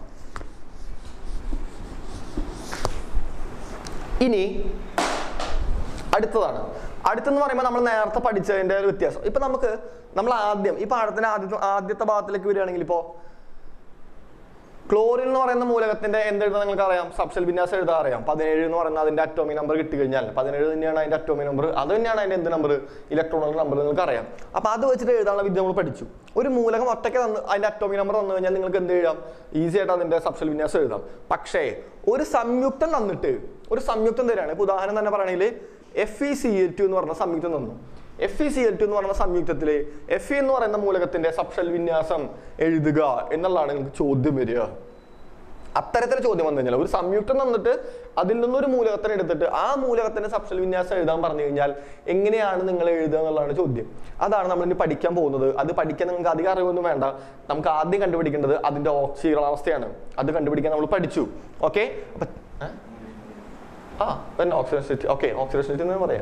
ഇനി അടുത്തെന്ന് പറയുമ്പോൾ നമ്മൾ നേരത്തെ പഠിച്ചതിന്റെ ഒരു വ്യത്യാസം. ഇപ്പൊ നമ്മൾ ഈ പാഠത്തിന്റെ ആദ്യത്തെ ഭാഗത്തിലേക്ക് വരികയാണെങ്കിൽ, ഇപ്പോ ക്ലോറിൻ എന്ന് പറയുന്ന മൂലകത്തിന്റെ എന്തെഴുതാൻ നിങ്ങൾക്ക് അറിയാം? സബ്ഷെൽ വിന്യാസം എഴുതാൻ അറിയാം. 17 എന്ന് പറയുന്ന അതിന്റെ അറ്റോമിക് നമ്പർ കിട്ടിക്കഴിഞ്ഞാൽ 17 തന്നെയാണ് അതിന്റെ അറ്റോമിക് നമ്പർ. അത് തന്നെയാണ് അതിന്റെ എന്ത് നമ്പർ? ഇലക്ട്രോണുകളുടെ നമ്പർ നിങ്ങൾക്ക് അറിയാം. അപ്പൊ അത് വെച്ചിട്ട് എഴുതാനുള്ള വിദ്യ നമ്മൾ പഠിച്ചു. ഒരു മൂലകം ഒറ്റയ്ക്ക് അതിന്റെ അറ്റോമിക് നമ്പർ തന്നു കഴിഞ്ഞാൽ നിങ്ങൾക്ക് എന്ത് എഴുതാം? ഈസി ആയിട്ട് അതിന്റെ സബ്ഷെൽ വിന്യാസം എഴുതാം. പക്ഷേ ഒരു സംയുക്തം തരാണ്. ഇപ്പൊ ഉദാഹരണം തന്നെ പറയണെങ്കിൽ FeCl2 എന്ന് പറഞ്ഞ സംയുക്തം തന്നു. FeCl2 എന്ന് പറയുന്ന സംയുക്തത്തിലെ Fe എന്ന് പറയുന്ന മൂലകത്തിന്റെ സബ്ഷെൽ വിന്യാസം എഴുതുക എന്നുള്ളതാണ് നിങ്ങൾക്ക് ചോദ്യം വരിക. അത്തരത്തിൽ ചോദ്യം വന്നു കഴിഞ്ഞാൽ ഒരു സംയുക്തം തന്നിട്ട് അതിൽ നിന്നൊരു മൂലകത്തിനെ എടുത്തിട്ട് ആ മൂലകത്തിന്റെ സബ്ഷെൽ വിന്യാസം എഴുതാൻ പറഞ്ഞു കഴിഞ്ഞാൽ എങ്ങനെയാണ് നിങ്ങൾ എഴുതുക എന്നുള്ളതാണ് ചോദ്യം. അതാണ് നമ്മൾ ഇനി പഠിക്കാൻ പോകുന്നത്. അത് പഠിക്കാൻ നിങ്ങൾക്ക് അധികം അറിവൊന്നും വേണ്ട. നമുക്ക് ആദ്യം കണ്ടുപിടിക്കേണ്ടത് അതിന്റെ ഓക്സീകരണാവസ്ഥയാണ്. അത് കണ്ടുപിടിക്കാൻ നമ്മൾ പഠിച്ചു. Okay, oxidation state. Okay, oxidation state എന്ന് പറയാം.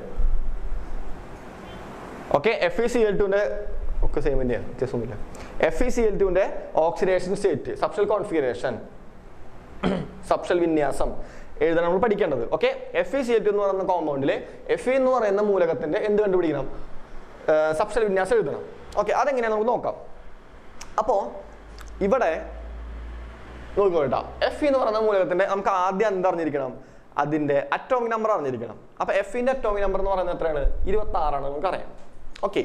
ഓക്കെ, FeCl2ന്റെ ഒക്കെ സെയിം തന്നെയാണ്, വ്യത്യാസമൊന്നുമില്ല. FeCl2ന്റെ oxidation state, subshell configuration, subshell വിന്യാസം എഴുതാൻ നമ്മൾ പഠിക്കേണ്ടത്. ഓക്കെ, FeCl2 എന്ന് പറയുന്ന കോമ്പൗണ്ടിലെ Fe എന്ന് പറയുന്ന മൂലകത്തിന്റെ എന്ത് കണ്ടുപിടിക്കണം? സബ്ഷെൽ വിന്യാസം എഴുതണം. ഓക്കെ, അതെങ്ങനെയാണ് നമുക്ക് നോക്കാം. അപ്പോ ഇവിടെ നോക്കിക്കോട്ടാ, Fe എന്ന് പറയുന്ന മൂലകത്തിന്റെ നമുക്ക് ആദ്യം എന്തറിഞ്ഞിരിക്കണം? അതിന്റെ അറ്റോമിക് നമ്പർ അറിഞ്ഞിരിക്കണം. അപ്പൊ Feന്റെ അറ്റോമിക് നമ്പർ എന്ന് പറയുന്നത് എത്രയാണ്? 26 ആണ് നമുക്കറിയാം. ഓക്കെ,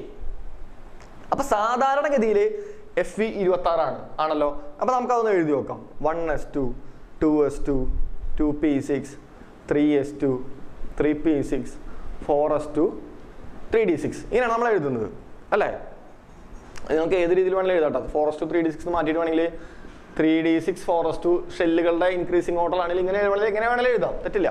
അപ്പൊ സാധാരണഗതിയിൽ Fe 26 ആണല്ലോ. അപ്പൊ നമുക്ക് അതൊന്ന് എഴുതി നോക്കാം. 1s2 2s2 2p6 3s2 3p6 4s2 3d6 ഇങ്ങനെയാണ് നമ്മൾ എഴുതുന്നത് അല്ലേ? നമുക്ക് ഏത് രീതിയിൽ വേണമെങ്കിലും എഴുതാം. 4s2 3d6 മാറ്റിയിട്ട് വേണമെങ്കിൽ 3d6 4s2 ഷെല്ലുകളുടെ ഇൻക്രീസിങ് ഓർഡർ ആണെങ്കിൽ ഇങ്ങനെ വേണമെങ്കിലും എഴുതാം, തെറ്റില്ല,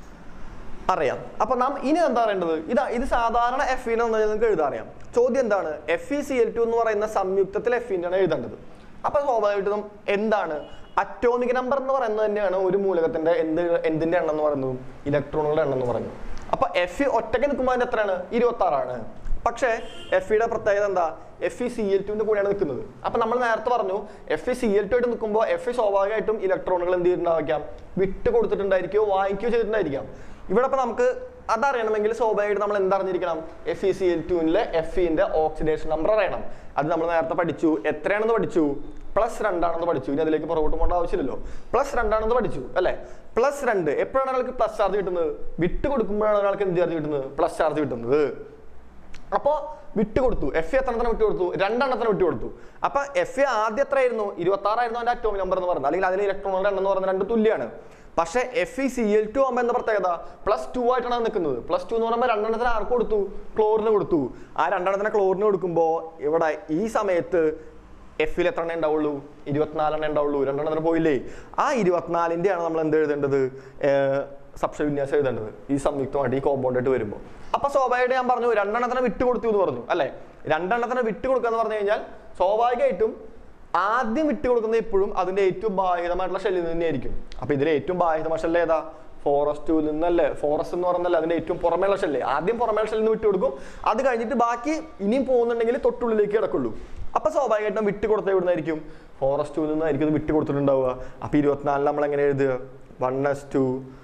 അറിയാം. അപ്പൊ നാം ഇനി എന്താ പറയേണ്ടത്? ഇത് സാധാരണ Fe നിങ്ങൾക്ക് എഴുതാൻ അറിയാം. ചോദ്യം എന്താണ്? FeCl2 എന്ന് പറയുന്ന സംയുക്തത്തിൽ Feന്റെ ആണ് എഴുതേണ്ടത്. അപ്പൊ സ്വാഭാവികമായിട്ടും എന്താണ് അറ്റോമിക് നമ്പർ എന്ന് പറയുന്നത് തന്നെയാണ് ഒരു മൂലകത്തിന്റെ എന്തിന്റെ എണ്ണം എന്ന് പറയുന്നത്? ഇലക്ട്രോണുകളുടെ എണ്ണം എന്ന് പറയുന്നത്. അപ്പൊ Fe ഒറ്റയ്ക്ക് നിൽക്കുമ്പോൾ അതിന്റെ എത്രയാണ്? 26 ആണ്. പക്ഷേ Feയുടെ പ്രത്യേകത എന്താ? FeCl2ന്റെ കൂടെയാണ് നിൽക്കുന്നത്. അപ്പൊ നമ്മൾ നേരത്തെ പറഞ്ഞു FeCl2 ആയിട്ട് നിൽക്കുമ്പോൾ Fe സ്വാഭാവികമായിട്ടും ഇലക്ട്രോണുകൾ എന്ത് ചെയ്തിട്ടുണ്ടായിരിക്കാം? വിട്ട് കൊടുത്തിട്ടുണ്ടായിരിക്കോ വാങ്ങിക്കുകയോ ചെയ്തിട്ടുണ്ടായിരിക്കാം. ഇവിടെ അപ്പൊ നമുക്ക് അതറിയണമെങ്കിൽ സ്വാഭാവികമായിട്ട് നമ്മൾ എന്തറിഞ്ഞിരിക്കണം? FeCl2ലെ Feന്റെ ഓക്സിഡേഷൻ നമ്പർ അറിയണം. അത് നമ്മൾ നേരത്തെ പഠിച്ചു. എത്രയാണെന്ന് പഠിച്ചു? +2 ആണെന്ന് പഠിച്ചു. ഇനി അതിലേക്ക് പുറകോട്ട് പോകേണ്ട ആവശ്യമില്ലല്ലോ. +2 ആണെന്ന് പഠിച്ചു അല്ലെ? +2 എപ്പോഴാണ് ഒരാൾക്ക് പ്ലസ് ചാർജ് കിട്ടുന്നത്? വിട്ട് കൊടുക്കുമ്പോഴാണ് ഒരാൾക്ക് എന്ത് ചാർജ് കിട്ടുന്നത്? പ്ലസ് ചാർജ് കിട്ടുന്നത്. അപ്പോ വിട്ടുകൊടുത്തു. Fe എത്രണ്ണത്തിന് വിട്ടുകൊടുത്തു? 2 എണ്ണത്തിന് വിട്ടുകൊടുത്തു. അപ്പൊ Fe ആദ്യം എത്രയായിരുന്നു? 26 ആയിരുന്നു അതിന്റെ അറ്റോമിക് നമ്പർ എന്ന് പറയുന്നത്. അല്ലെങ്കിൽ അതിലെ ഇലക്ട്രോണുകളുടെ എണ്ണം എന്ന് പറയുന്നത് 2 തുല്യമാണ്. പക്ഷെ FeCl2 ആകുമ്പോൾ എന്താ പ്രത്യേകത? +2 ആയിട്ടാണ് നിൽക്കുന്നത്. +2 എന്ന് പറയുമ്പോൾ 2 എണ്ണത്തിന് ആർക്ക് കൊടുത്തു? ക്ലോറിന് കൊടുത്തു. ആ 2 എണ്ണത്തിന് ക്ലോറിന് കൊടുക്കുമ്പോൾ ഇവിടെ ഈ സമയത്ത് Feൽ എത്ര എണ്ണം ഉണ്ടാവുള്ളൂ? 24 എണ്ണം ഉണ്ടാവുള്ളൂ. 2 എണ്ണത്തിന് പോയില്ലേ? ആ 24ന്റെ ആണ് നമ്മൾ എന്ത് എഴുതേണ്ടത്? സബ്ഷെൽ വിന്യാസം എഴുതേണ്ടത് ഈ സംയുക്തമായിട്ട് ഈ കോമ്പൗണ്ടായിട്ട് വരുമ്പോൾ. അപ്പൊ സ്വാഭാവികമായിട്ട് ഞാൻ പറഞ്ഞു 2 എണ്ണത്തിന് വിട്ട് കൊടുത്തു എന്ന് പറഞ്ഞു അല്ലെ? 2 എണ്ണത്തിന് വിട്ട് കൊടുക്കുക എന്ന് പറഞ്ഞു കഴിഞ്ഞാൽ സ്വാഭാവികമായിട്ടും ആദ്യം വിട്ട് കൊടുക്കുന്നത് എപ്പോഴും അതിന്റെ ഏറ്റവും ബാഹിതമായിട്ടുള്ള ഷെല്ലിൽ തന്നെയായിരിക്കും. അപ്പൊ ഇതിലെ ഏറ്റവും ബാഹിതമായ ഷെല്ല് ഏതാ? 4s2 നിന്നല്ലേ? 4s എന്ന് പറയുന്നല്ലേ അതിന്റെ ഏറ്റവും പുറമേയുള്ള ഷെല്ല്. ആദ്യം പുറമേയുള്ള ഷെല്ലിൽ നിന്ന് വിട്ട് കൊടുക്കും. അത് കഴിഞ്ഞിട്ട് ബാക്കി ഇനിയും പോകുന്നുണ്ടെങ്കിൽ തൊട്ടുള്ളിലേക്ക് കിടക്കുള്ളൂ. അപ്പൊ സ്വാഭാവികമായിട്ടും വിട്ട് കൊടുത്ത എവിടുന്നായിരിക്കും? 4s2 നിന്നായിരിക്കും വിട്ട് കൊടുത്തിട്ടുണ്ടാവുക. അപ്പൊ 24 നമ്മൾ എങ്ങനെ എഴുതുക? 1s2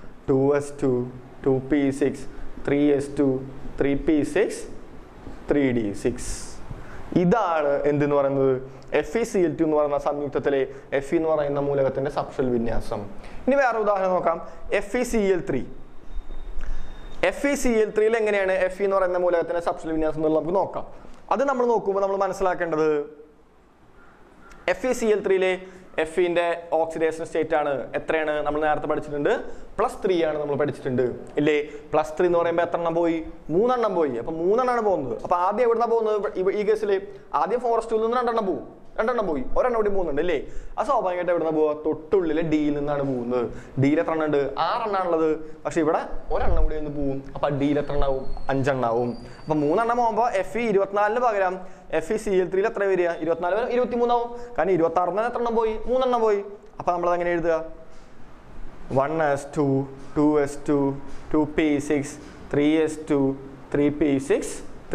2s2 2p6 3s2 3p6 3d6 ഇതാണ് എന്തെന്ന് പറയുന്നത്? FeCl2 എന്ന് പറയുന്ന സംയുക്തത്തിലെ Fe എന്ന് പറയുന്ന മൂലകത്തിന്റെ സബ്ഷെൽ വിന്യാസം. ഇനി വേറെ ഉദാഹരണം നോക്കാം. FeCl3 എങ്ങനെയാണ് Fe എന്ന് പറയുന്ന മൂലകത്തിന്റെ സബ്ഷെൽ വിന്യാസം എന്നുള്ളത് നമുക്ക് നോക്കാം. അത് നമ്മൾ നോക്കുമ്പോൾ നമ്മൾ മനസ്സിലാക്കേണ്ടത് FeCl3ലെ Feന്റെ ഓക്സിഡേഷൻ സ്റ്റേറ്റ് ആണ് എത്രയാണ്? നമ്മൾ നേരത്തെ പഠിച്ചിട്ടുണ്ട് +3 ആണ് നമ്മൾ പഠിച്ചിട്ടുണ്ട് ഇല്ലേ? +3 എന്ന് പറയുമ്പോൾ എത്ര എണ്ണം പോയി? 3 എണ്ണം പോയി. അപ്പൊ 3 എണ്ണമാണ് പോകുന്നത്. അപ്പൊ ആദ്യം എവിടുന്ന പോകുന്നത്? ഈ കേസിൽ ആദ്യം 4s2 നിന്ന് 2 എണ്ണം പോകും രണ്ടെണ്ണം പോയി, ഒരെണ്ണം കൂടി പോകുന്നുണ്ട് അല്ലേ? ആ സ്വാഭാവികമായിട്ട് എവിടെ നിന്ന് പോവുക? തൊട്ടുള്ളിലെ ഡിയിൽ നിന്നാണ് പോകുന്നത്. ഡിയിൽ എത്ര എണ്ണം ഉണ്ട്? 6 എണ്ണാണുള്ളത്. പക്ഷെ ഇവിടെ ഒരെണ്ണം കൂടി ഒന്ന് പോവും. അപ്പൊ ഡിയിൽ എത്ര എണ്ണാവും? 5 എണ്ണാവും. അപ്പൊ 3 എണ്ണം പോകുമ്പോൾ FE 24 പകരം FE CL3 എത്ര വരിക? 24 23 ആവും. കാരണം 26 എത്ര എണ്ണം പോയി? 3 എണ്ണം പോയി. അപ്പൊ നമ്മളത് എങ്ങനെ എഴുതുക? 1s2 2s2 2p6 3s2 3p6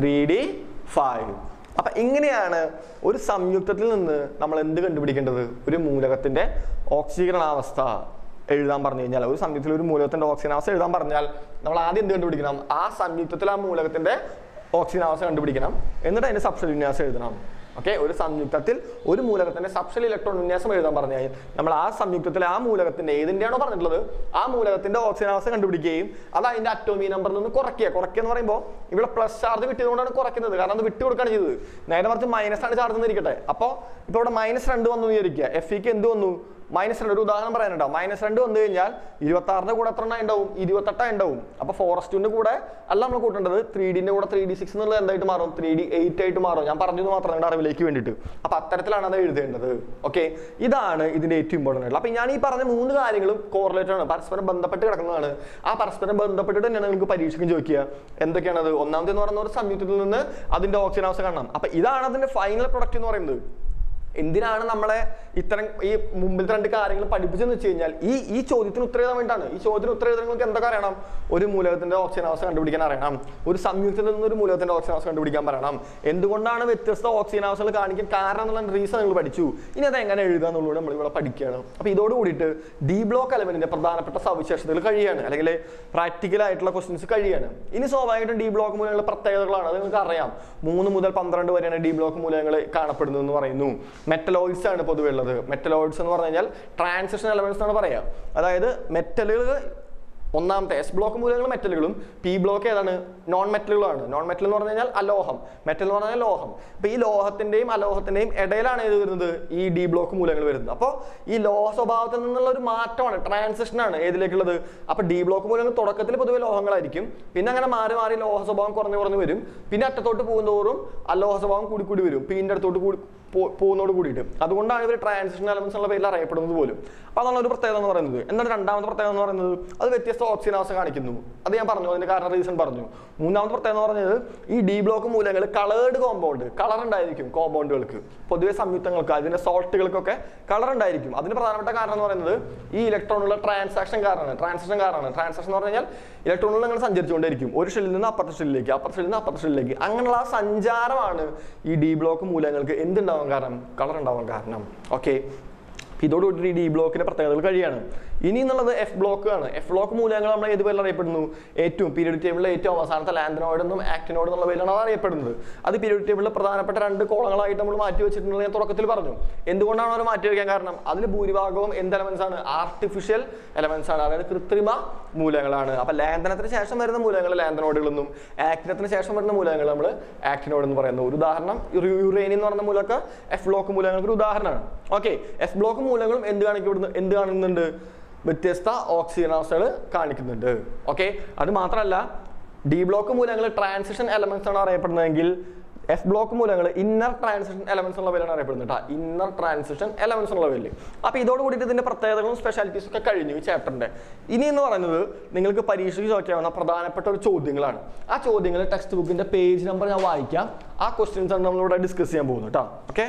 3d5. അപ്പൊ ഇങ്ങനെയാണ് ഒരു സംയുക്തത്തിൽ നിന്ന് നമ്മൾ എന്ത് കണ്ടുപിടിക്കേണ്ടത്? ഒരു മൂലകത്തിന്റെ ഓക്സീകരണാവസ്ഥ എഴുതാൻ പറഞ്ഞു കഴിഞ്ഞാൽ, ഒരു സംയുക്തത്തിൽ ഒരു മൂലകത്തിന്റെ ഓക്സിജനാവസ്ഥ എഴുതാൻ പറഞ്ഞാൽ നമ്മൾ ആദ്യം എന്ത് കണ്ടുപിടിക്കണം? ആ സംയുക്തത്തിൽ ആ മൂലകത്തിന്റെ ഓക്സിജനാവസ്ഥ കണ്ടുപിടിക്കണം. എന്നിട്ട് അതിന്റെ സബ്ഷെൽ വിന്യാസം എഴുതണം. ഓക്കെ, ഒരു സംയുക്തത്തിൽ ഒരു മൂലകത്തിന്റെ സബ്ഷെൽ ഇലക്ട്രോൺ വിന്യാസം എഴുതാൻ പറഞ്ഞാൽ നമ്മൾ ആ സംയുക്തത്തിൽ ആ മൂലകത്തിന്റെ ഏതിന്റെയാണോ പറഞ്ഞിട്ടുള്ളത് ആ മൂലകത്തിന്റെ ഓക്സിജനാവസ്ഥ കണ്ടുപിടിക്കുകയും അത് അതിന്റെ അറ്റോമിക് നമ്പറിൽ നിന്ന് കുറയ്ക്കുക എന്ന് പറയുമ്പോൾ ഇവിടെ പ്ലസ് ചാർജ് കിട്ടിയതുകൊണ്ടാണ് കുറയ്ക്കുന്നത്. കാരണം അത് വിട്ടു കൊടുക്കുകയാണ് ചെയ്തത്. നേരെ മറിച്ച് മൈനസ് ആണ് ചാർജ് എന്നിരിക്കട്ടെ. അപ്പോൾ ഇപ്പോൾ ഇവിടെ -2 വന്നു വിചാരിക്കുക. FEക്ക് എന്ത് വന്നു? -2. ഒരു ഉദാഹരണം പറയാനുണ്ടോ? -2 വന്നു കഴിഞ്ഞാൽ 26ന്റെ കൂടെ എത്ര എണ്ണം ഉണ്ടാവും? 28 ഉണ്ടാവും. അപ്പൊ 4s2ന്റെ കൂടെ അല്ല നമ്മൾ കൂട്ടേണ്ടത്, 3Dന്റെ കൂടെ 3d6 എന്നുള്ളത് എന്തായിട്ട് മാറും? 3d8 ആയിട്ട് മാറും. ഞാൻ പറഞ്ഞത് മാത്രം നിങ്ങളുടെ അറിവിലേക്ക് വേണ്ടിയിട്ട്. അപ്പൊ അത്തരത്തിലാണ് അത് എഴുതേണ്ടത്. ഓക്കെ, ഇതാണ് ഇതിന്റെ ഏറ്റവും ഇമ്പോർട്ടൻ്റ് ആയിട്ടുള്ള. അപ്പൊ ഞാൻ ഈ പറഞ്ഞ 3 കാര്യങ്ങളും കോറിലേറ്റഡ് ആണ്, പരസ്പരം ബന്ധപ്പെട്ട് കിടക്കുന്നതാണ്. ആ പരസ്പരം ബന്ധപ്പെട്ടിട്ട് തന്നെയാണ് നിങ്ങൾക്ക് പരീക്ഷയ്ക്കും ചോദിക്കുക. എന്തൊക്കെയാണത്? ഒന്നാമത്തെ എന്ന് പറയുന്ന ഒരു സംയുക്തത്തിൽ നിന്ന് അതിന്റെ ഓക്സിജനാവസ്ഥ കാണണം. അപ്പൊ ഇതാണ് അതിന്റെ ഫൈനൽ പ്രൊഡക്റ്റ് എന്ന് പറയുന്നത്. എന്തിനാണ് നമ്മളെ ഇത്തരം ഈ മുമ്പിലത്തെ 2 കാര്യങ്ങൾ പഠിപ്പിച്ചെന്ന് വെച്ച് കഴിഞ്ഞാൽ ഈ ചോദ്യത്തിന് ഉത്തരം എഴുതാൻ വേണ്ടിയിട്ടാണ്. ഈ ചോദ്യത്തിന് ഉത്തരം എഴുതാൻ നിങ്ങൾക്ക് എന്തൊക്കെ അറിയണം? ഒരു മൂലകത്തിന്റെ ഓക്സിജനാവസ്ഥ കണ്ടുപിടിക്കാൻ അറിയണം. ഒരു സംയുക്തത്തിൽ നിന്ന് ഒരു മൂലകത്തിന്റെ ഓക്സിജനാവസ്ഥ കണ്ടുപിടിക്കാൻ പറയണം. എന്തുകൊണ്ടാണ് വ്യത്യസ്ത ഓക്സിജനാവസ്ഥകൾ കാണിക്കാൻ കാരണം എന്നുള്ള റീസൺ നിങ്ങൾ പഠിച്ചു. ഇനി അത് എങ്ങനെ എഴുതുക എന്നുള്ളത് നമ്മൾ ഇവിടെ പഠിക്കുകയാണ്. അപ്പൊ ഇതോട് കൂടിയിട്ട് ഡി ബ്ലോക്ക് എലമെന്റിന്റെ പ്രധാനപ്പെട്ട സവിശേഷതകൾ കഴിയാണ്, അല്ലെങ്കിൽ പ്രാക്ടിക്കൽ ആയിട്ടുള്ള ക്വസ്റ്റ്യൻസ് കഴിയാണ്. ഇനി സ്വാഭാവികമായിട്ടും ഡി ബ്ലോക്ക് മൂലകങ്ങളുടെ പ്രത്യേകതകളാണ്. അത് നിങ്ങൾക്ക് അറിയാം. 3 മുതൽ 12 വരെയാണ് ഡി ബ്ലോക്ക് മൂലകങ്ങൾ കാണപ്പെടുന്നത് എന്ന് പറയുന്നു. മെറ്റലോയിഡ്സ് ആണ് പൊതുവെ ഉള്ളത്. മെറ്റലോയിഡ്സ് എന്ന് പറഞ്ഞു കഴിഞ്ഞാൽ ട്രാൻസിഷൻ എലമെന്റ്സ് എന്നാണ് പറയുക. അതായത് മെറ്റലുകൾ, ഒന്നാമത്തെ S ബ്ലോക്ക് മൂലകങ്ങൾ മെറ്റലുകളും, P ബ്ലോക്ക് ഏതാണ്? നോൺ മെറ്റലുകളാണ്. നോൺ മെറ്റൽ എന്ന് പറഞ്ഞു കഴിഞ്ഞാൽ അലോഹം, മെറ്റൽ എന്ന് പറഞ്ഞാൽ ലോഹം. അപ്പൊ ഈ ലോഹത്തിന്റെയും അലോഹത്തിന്റെയും ഇടയിലാണ് ഏത് വരുന്നത്? ഈ ഡി ബ്ലോക്ക് മൂലകങ്ങൾ വരുന്നത്. അപ്പോൾ ഈ ലോഹ സ്വഭാവത്തിൽ നിന്നുള്ള ഒരു മാറ്റമാണ്, ട്രാൻസിഷൻ ആണ് ഏതിലേക്കുള്ളത്? അപ്പൊ ഡി ബ്ലോക്ക് മൂലകങ്ങൾ തുടക്കത്തിൽ പൊതുവെ ലോഹങ്ങളായിരിക്കും. പിന്നെ അങ്ങനെ മാറി മാറി ലോഹ സ്വഭാവം കുറഞ്ഞു വരും. പിന്നെ അറ്റത്തോട്ട് പോകുന്നതോറും അലോഹ സ്വഭാവം കൂടി വരും. പിന്റെ അടുത്തോട്ട് പോകുന്നതോട് കൂടിയിട്ട്. അതുകൊണ്ടാണ് ഇവർ ട്രാൻസിഷൻ എലമെന്റ്സ് എന്നുള്ള പേരിൽ അറിയപ്പെടുന്നത് പോലും. അപ്പൊ അതാണ് ഒരു പ്രത്യേകത എന്ന് പറയുന്നത്. എന്താണ് രണ്ടാമത്തെ പ്രത്യേകത എന്ന് പറയുന്നത്? അത് വ്യത്യസ്ത ഓക്സിജനാവസ്ഥ കാണിക്കുന്നു. അത് ഞാൻ പറഞ്ഞു, അതിന്റെ കാരണം റീസൺ പറഞ്ഞു. മൂന്നാമത്തെ പ്രത്യേകത എന്ന് പറഞ്ഞത് ഈ ഡി ബ്ലോക്ക് മൂലകങ്ങൾ കളേർഡ് കോമ്പൗണ്ട്, കളർ ഉണ്ടായിരിക്കും കോമ്പൗണ്ടുകൾക്ക്. പൊതുവെ സംയുക്തങ്ങൾക്ക്, അതിന്റെ സോൾട്ടുകൾക്കൊക്കെ കളർ ഉണ്ടായിരിക്കും. അതിന് പ്രധാനപ്പെട്ട കാരണം എന്ന് പറയുന്നത് ഈ ഇലക്ട്രോണുള്ള ട്രാൻസാക്ഷൻ കാരണമാണ്. ട്രാൻസാക്ഷൻ എന്ന് പറഞ്ഞു കഴിഞ്ഞാൽ ഇലക്ട്രോണുകൾ നിങ്ങൾ സഞ്ചരിച്ചുകൊണ്ടിരിക്കും. ഒരു ഷെല്ലിൽ നിന്ന് അപ്പുറത്തെ ഷെല്ലിലേക്ക്, അപ്പുറത്തെ ഷെല്ലിൽ നിന്ന് അപ്പുറത്തെ ഷെല്ലിലേക്ക്. അങ്ങനെയുള്ള ആ സഞ്ചാരമാണ് ഈ ഡി ബ്ലോക്ക് മൂലകങ്ങൾക്ക് എന്തുണ്ടാവും കാരണം? കളർ ഉണ്ടാവാൻ കാരണം. ഓക്കെ, ഇതോടുകൂടി ഡി ബ്ലോക്കിന്റെ പ്രത്യേകതകൾ കഴിയാണ്. ഇനി എന്നുള്ളത് F ബ്ലോക്ക് ആണ്. F ബ്ലോക്ക് മൂലകങ്ങൾ നമ്മൾ ഏത് പേരിൽ അറിയപ്പെടുന്നു? ഏറ്റവും പീരിയോഡിക് ടേബിളിലെ ഏറ്റവും അവസാനത്തെ ലാന്തനോയിഡ് എന്നും ആക്ടിനോയിഡ് എന്നുള്ള പേരിലാണ് അത് അറിയപ്പെടുന്നത്. അത് പീരിയോഡിക് ടേബിളിലെ പ്രധാനപ്പെട്ട 2 കോളങ്ങളായിട്ട് നമ്മൾ മാറ്റി വെച്ചിട്ടുണ്ടെന്ന് ഞാൻ തുടക്കത്തിൽ പറഞ്ഞു. എന്തുകൊണ്ടാണ് അവർ മാറ്റി വയ്ക്കാൻ കാരണം? അതിൽ ഭൂരിഭാഗവും എന്ത് എലമെന്റ്സ് ആണ്? ആർട്ടിഫിഷ്യൽ എലമെന്റ്സ് ആണ്, അതായത് കൃത്രിമ മൂലകങ്ങളാണ്. അപ്പൊ ലാന്തനത്തിന് ശേഷം വരുന്ന മൂലകങ്ങൾ ലാന്തനോയിഡുകളെന്നും ആക്ടിനത്തിന് ശേഷം വരുന്ന മൂലകങ്ങൾ നമ്മൾ ആക്ടിനോയിഡ് എന്ന് പറയുന്നു. ഒരു ഉദാഹരണം യുറേനിയം എന്ന് പറയുന്ന മൂലമൊക്കെ F ബ്ലോക്ക് മൂലകങ്ങൾക്ക് ഒരു ഉദാഹരണമാണ്. ഓക്കെ, F ബ്ലോക്ക് മൂലകങ്ങളും എന്ത് കാണുന്നുണ്ട്? വ്യത്യസ്ത ഓക്സിജനാവസ്ഥകൾ കാണിക്കുന്നുണ്ട്. ഓക്കെ, അത് മാത്രമല്ല ഡി ബ്ലോക്ക് മൂലകങ്ങൾ ട്രാൻസിഷൻ എലമെന്റ്സ് ആണ് അറിയപ്പെടുന്നതെങ്കിൽ F ബ്ലോക്ക് മൂലകങ്ങൾ ഇന്നർ ട്രാൻസിഷൻ എലമെന്റ്സ് ഉള്ള പേരാണ് അറിയപ്പെടുന്നത്. ഇന്നർ ട്രാൻസിഷൻ എലമെന്റ്സ് ഉള്ള പേരിൽ. അപ്പൊ ഇതോട് കൂടിയിട്ട് ഇതിന്റെ പ്രത്യേകതകളും സ്പെഷ്യാലിറ്റീസും ഒക്കെ കഴിഞ്ഞു ഈ ചാപ്റ്ററിന്റെ. ഇനി എന്ന് പറയുന്നത് നിങ്ങൾക്ക് പരീക്ഷയ്ക്ക് ചോദിക്കാവുന്ന പ്രധാനപ്പെട്ട ഒരു ചോദ്യങ്ങളാണ്. ആ ചോദ്യങ്ങൾ ടെക്സ്റ്റ് ബുക്കിന്റെ പേജ് നമ്പർ ഞാൻ വായിക്കാം. ആ ക്വസ്റ്റ്യൻസ് ആണ് നമ്മളിവിടെ ഡിസ്കസ് ചെയ്യാൻ പോകുന്നത് കേട്ടോ. ഓക്കെ,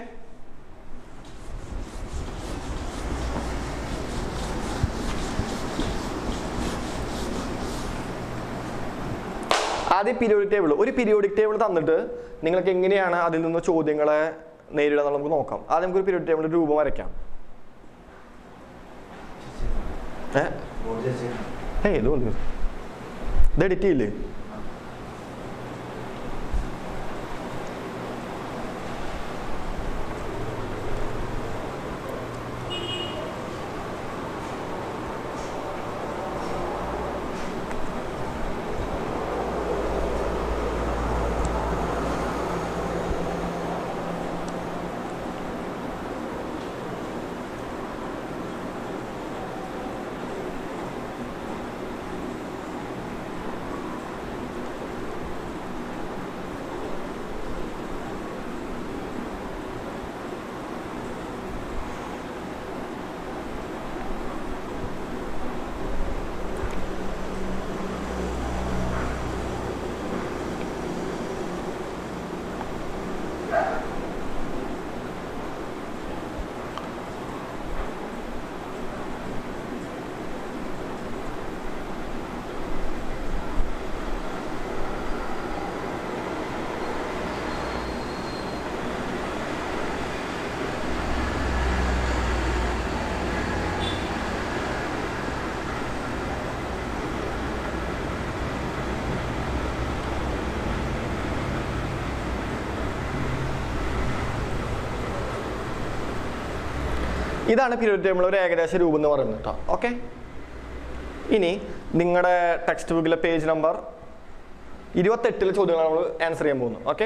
ആദ്യം പീരിയോഡിക് ടേബിൾ. ഒരു പീരിയോഡിക് ടേബിൾ തന്നിട്ട് നിങ്ങൾക്ക് എങ്ങനെയാണ് അതിൽ നിന്ന് ചോദ്യങ്ങളെ നേരിടുക എന്നുള്ളത് നമുക്ക് നോക്കാം. ആദ്യം നമുക്കൊരു പീരിയോഡിക് ടേബിളിന്റെ രൂപം വരയ്ക്കാം. ഇത് എഡിറ്റ് ചെയ്യില്ലേ? ഇതാണ് പീരിയോഡിക് ടേബിൾ ഒരു ഏകദേശ രൂപം എന്ന് പറയുന്നത് കേട്ടോ. ഓക്കെ, ഇനി നിങ്ങളുടെ ടെക്സ്റ്റ് ബുക്കിലെ പേജ് നമ്പർ 28 ചോദ്യങ്ങൾ നമ്മൾ ആൻസർ ചെയ്യാൻ പോകുന്നു. ഓക്കെ,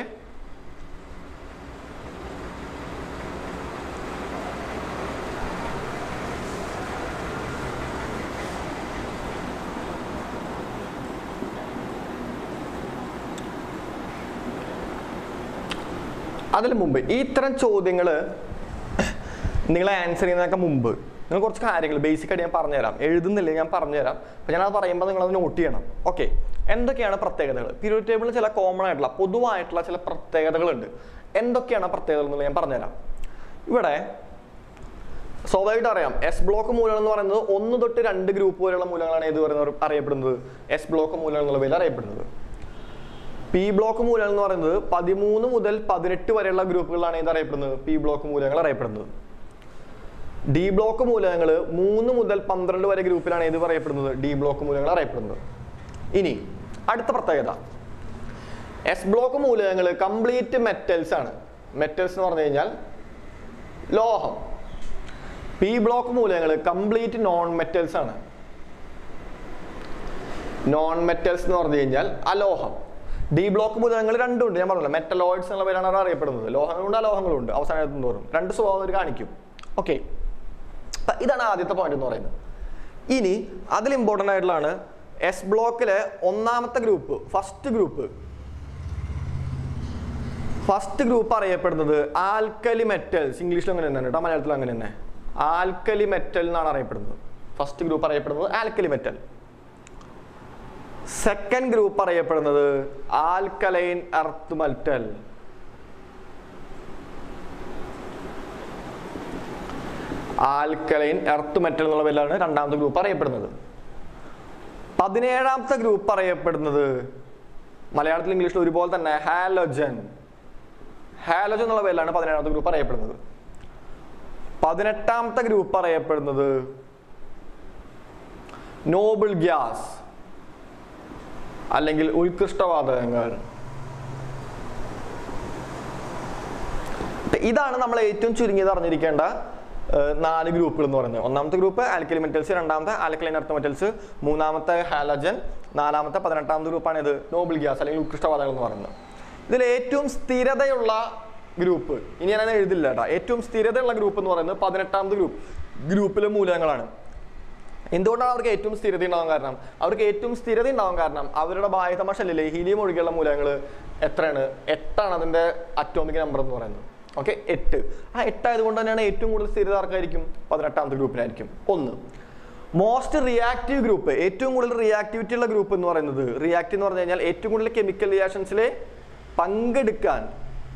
അതിന് മുമ്പ് ഇത്തരം ചോദ്യങ്ങൾ നിങ്ങൾ ആൻസർ ചെയ്യുന്നതിനൊക്കെ മുമ്പ് നിങ്ങൾ കുറച്ച് കാര്യങ്ങൾ ബേസിക് ആയിട്ട് ഞാൻ പറഞ്ഞുതരാം. എഴുതുന്നില്ല, ഞാൻ പറഞ്ഞുതരാം. അപ്പോൾ ഞാനത് പറയുമ്പോൾ നിങ്ങളത് നോട്ട് ചെയ്യണം. ഓക്കെ, എന്തൊക്കെയാണ് പ്രത്യേകതകൾ? പീരിയോഡിക് ടേബിളിൽ ചില കോമൺ ആയിട്ടുള്ള പൊതുവായിട്ടുള്ള ചില പ്രത്യേകതകളുണ്ട്. എന്തൊക്കെയാണ് പ്രത്യേകതകൾ എന്നുള്ളത് ഞാൻ പറഞ്ഞുതരാം. ഇവിടെ സ്വാഭാവികമായിട്ട് അറിയാം, എസ് ബ്ലോക്ക് മൂലങ്ങൾ എന്ന് പറയുന്നത് 1 തൊട്ട് 2 ഗ്രൂപ്പ് വരെയുള്ള മൂലങ്ങളാണ് ഏത് പറയുന്നത് അറിയപ്പെടുന്നത്, എസ് ബ്ലോക്ക് മൂലങ്ങൾ എന്നുള്ള പേരിൽ അറിയപ്പെടുന്നത്. പി ബ്ലോക്ക് മൂലങ്ങൾ എന്ന് പറയുന്നത് 13 മുതൽ 18 വരെയുള്ള ഗ്രൂപ്പുകളാണ് ഇത് അറിയപ്പെടുന്നത്, പി ബ്ലോക്ക് മൂലങ്ങൾ അറിയപ്പെടുന്നത്. ഡി ബ്ലോക്ക് മൂലകങ്ങൾ 3 മുതൽ 12 വരെ ഗ്രൂപ്പിലാണ് ഇത് പറയപ്പെടുന്നത്, ഡി ബ്ലോക്ക് മൂലകങ്ങൾ അറിയപ്പെടുന്നത്. ഇനി അടുത്ത പ്രത്യേകത, എസ് ബ്ലോക്ക് മൂലകങ്ങൾ കംപ്ലീറ്റ് മെറ്റൽസ് ആണ്. മെറ്റൽസ് എന്ന് പറഞ്ഞു കഴിഞ്ഞാൽ ലോഹം. പി ബ്ലോക്ക് മൂലകങ്ങൾ കംപ്ലീറ്റ് നോൺ മെറ്റൽസ് ആണ്. നോൺ മെറ്റൽസ് എന്ന് പറഞ്ഞു കഴിഞ്ഞാൽ അലോഹം. ഡി ബ്ലോക്ക് മൂലകങ്ങൾ രണ്ടും ഉണ്ട്, ഞാൻ പറഞ്ഞല്ലോ, മെറ്റലോയിഡ്സ് എന്നുള്ള പേരാണ് അത് അറിയപ്പെടുന്നത്. ലോഹങ്ങളുണ്ട് അലോഹങ്ങളുണ്ട്, അവസാനത്തും തോറും 2 സ്വഭാവം കാണിക്കും. ഓക്കെ, ഇതാണ് ആദ്യത്തെ പോയിന്റ് എന്ന് പറയുന്നത്. ഇനി അതിൽ ഇമ്പോർട്ടൻ്റ് ആയിട്ടുള്ളതാണ് എസ് ബ്ലോക്കിലെ ഒന്നാമത്തെ ഗ്രൂപ്പ്, ഫസ്റ്റ് ഗ്രൂപ്പ് അറിയപ്പെടുന്നത് ആൽക്കലി മെറ്റൽസ്. ഇംഗ്ലീഷിൽ അങ്ങനെ തന്നെ കേട്ടോ, മലയാളത്തിൽ അങ്ങനെ തന്നെ ആൽക്കലി മെറ്റൽ എന്നാണ് അറിയപ്പെടുന്നത്. ഫസ്റ്റ് ഗ്രൂപ്പ് അറിയപ്പെടുന്നത് ആൽക്കലി മെറ്റൽ. സെക്കൻഡ് ഗ്രൂപ്പ് അറിയപ്പെടുന്നത് alkaline earth metal. Alkaline earth metal എന്നുള്ള പേരിലാണ് രണ്ടാമത്തെ ഗ്രൂപ്പ് അറിയപ്പെടുന്നത്. 17ാമത്തെ ഗ്രൂപ്പ് അറിയപ്പെടുന്നത് മലയാളത്തിൽ ഇംഗ്ലീഷിൽ ഒരുപോലെ തന്നെ ഹാലോജൻ. ഹാലോജൻ എന്നുള്ള പേരിലാണ് 17ാമത്തെ ഗ്രൂപ്പ് അറിയപ്പെടുന്നത്. 18ാമത്തെ ഗ്രൂപ്പ് അറിയപ്പെടുന്നത് നോബിൾ ഗ്യാസ് അല്ലെങ്കിൽ ഉത്കൃഷ്ടവാതകങ്ങൾ. ഇതാണ് നമ്മൾ ഏറ്റവും ചുരുങ്ങിയത് അറിഞ്ഞിരിക്കേണ്ട 4 ഗ്രൂപ്പുകൾ എന്ന് പറയുന്നത്. ഒന്നാമത്തെ ഗ്രൂപ്പ് ആൽക്കലി മെറ്റൽസ്, രണ്ടാമത്തെ ആൽക്കലൈൻ എർത്ത് മെറ്റൽസ്, മൂന്നാമത്തെ ഹാലജൻ, നാലാമത്തെ 18ാമത്തെ ഗ്രൂപ്പാണ് ഇത് നോബിൾ ഗ്യാസ് അല്ലെങ്കിൽ ഉത്കൃഷ്ടവാതകങ്ങൾ എന്ന് പറയുന്നത്. ഇതിൽ ഏറ്റവും സ്ഥിരതയുള്ള ഗ്രൂപ്പ്, ഇനി ഞാൻ എഴുതില്ല കേട്ടോ, ഏറ്റവും സ്ഥിരതയുള്ള ഗ്രൂപ്പ് എന്ന് പറയുന്നത് 18ാമത്തെ ഗ്രൂപ്പിലെ മൂലകങ്ങളാണ്. എന്തുകൊണ്ടാണ് അവർക്ക് ഏറ്റവും സ്ഥിരത ഉണ്ടാവാൻ കാരണം? അവർക്ക് ഏറ്റവും സ്ഥിരത ഉണ്ടാവാൻ കാരണം അവരുടെ ബാഹ്യതമ ഷെല്ലിലെ ഹീലിയം ഒഴികെയുള്ള മൂലകങ്ങൾ എത്രയാണ്? 8 അതിന്റെ അറ്റോമിക് നമ്പർ എന്ന് പറയുന്നത്. ഓക്കെ, 8. ആ 8 ആയതുകൊണ്ട് തന്നെയാണ് ഏറ്റവും കൂടുതൽ സ്ഥിരത ആർക്കായിരിക്കും? 18ാമത്തെ ഗ്രൂപ്പിനായിരിക്കും. 1. മോസ്റ്റ് റിയാക്റ്റീവ് ഗ്രൂപ്പ്, ഏറ്റവും കൂടുതൽ റിയാക്ടിവിറ്റി ഉള്ള ഗ്രൂപ്പ് എന്ന് പറയുന്നത്, റിയാക്റ്റീവ് എന്ന് പറഞ്ഞു കഴിഞ്ഞാൽ ഏറ്റവും കൂടുതൽ കെമിക്കൽ റിയാക്ഷൻസിൽ പങ്കെടുക്കാൻ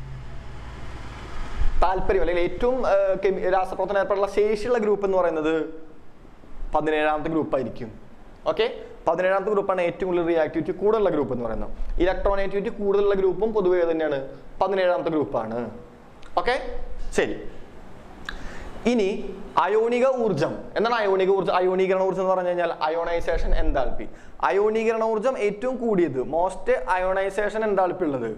താല്പര്യം അല്ലെങ്കിൽ ഏറ്റവും രാസപ്രവർത്തനം ഏർപ്പെടാനുള്ള ശേഷിയുള്ള ഗ്രൂപ്പ് എന്ന് പറയുന്നത് 17ാമത്തെ ഗ്രൂപ്പായിരിക്കും. ഓക്കെ, 17ാമത്തെ ഗ്രൂപ്പാണ് ഏറ്റവും കൂടുതൽ റിയാക്ടിവിറ്റി കൂടുതലുള്ള ഗ്രൂപ്പ് എന്ന് പറയുന്നത്. ഇലക്ട്രോണേറ്റിവിറ്റി കൂടുതലുള്ള ഗ്രൂപ്പും പൊതുവേ തന്നെയാണ് 17ാമത്തെ ഗ്രൂപ്പാണ്. ഓക്കെ, ശരി. ഇനി അയോണിക ഊർജം. എന്താണ് അയോണിക ഊർജം? അയോണീകരണ ഊർജം എന്ന് പറഞ്ഞു കഴിഞ്ഞാൽ അയോണൈസേഷൻ എൻതാൽപ്പി. അയോണീകരണ ഊർജം ഏറ്റവും കൂടിയത്, മോസ്റ്റ് അയോണൈസേഷൻ എൻതാൽപ്പി ഉള്ളത്,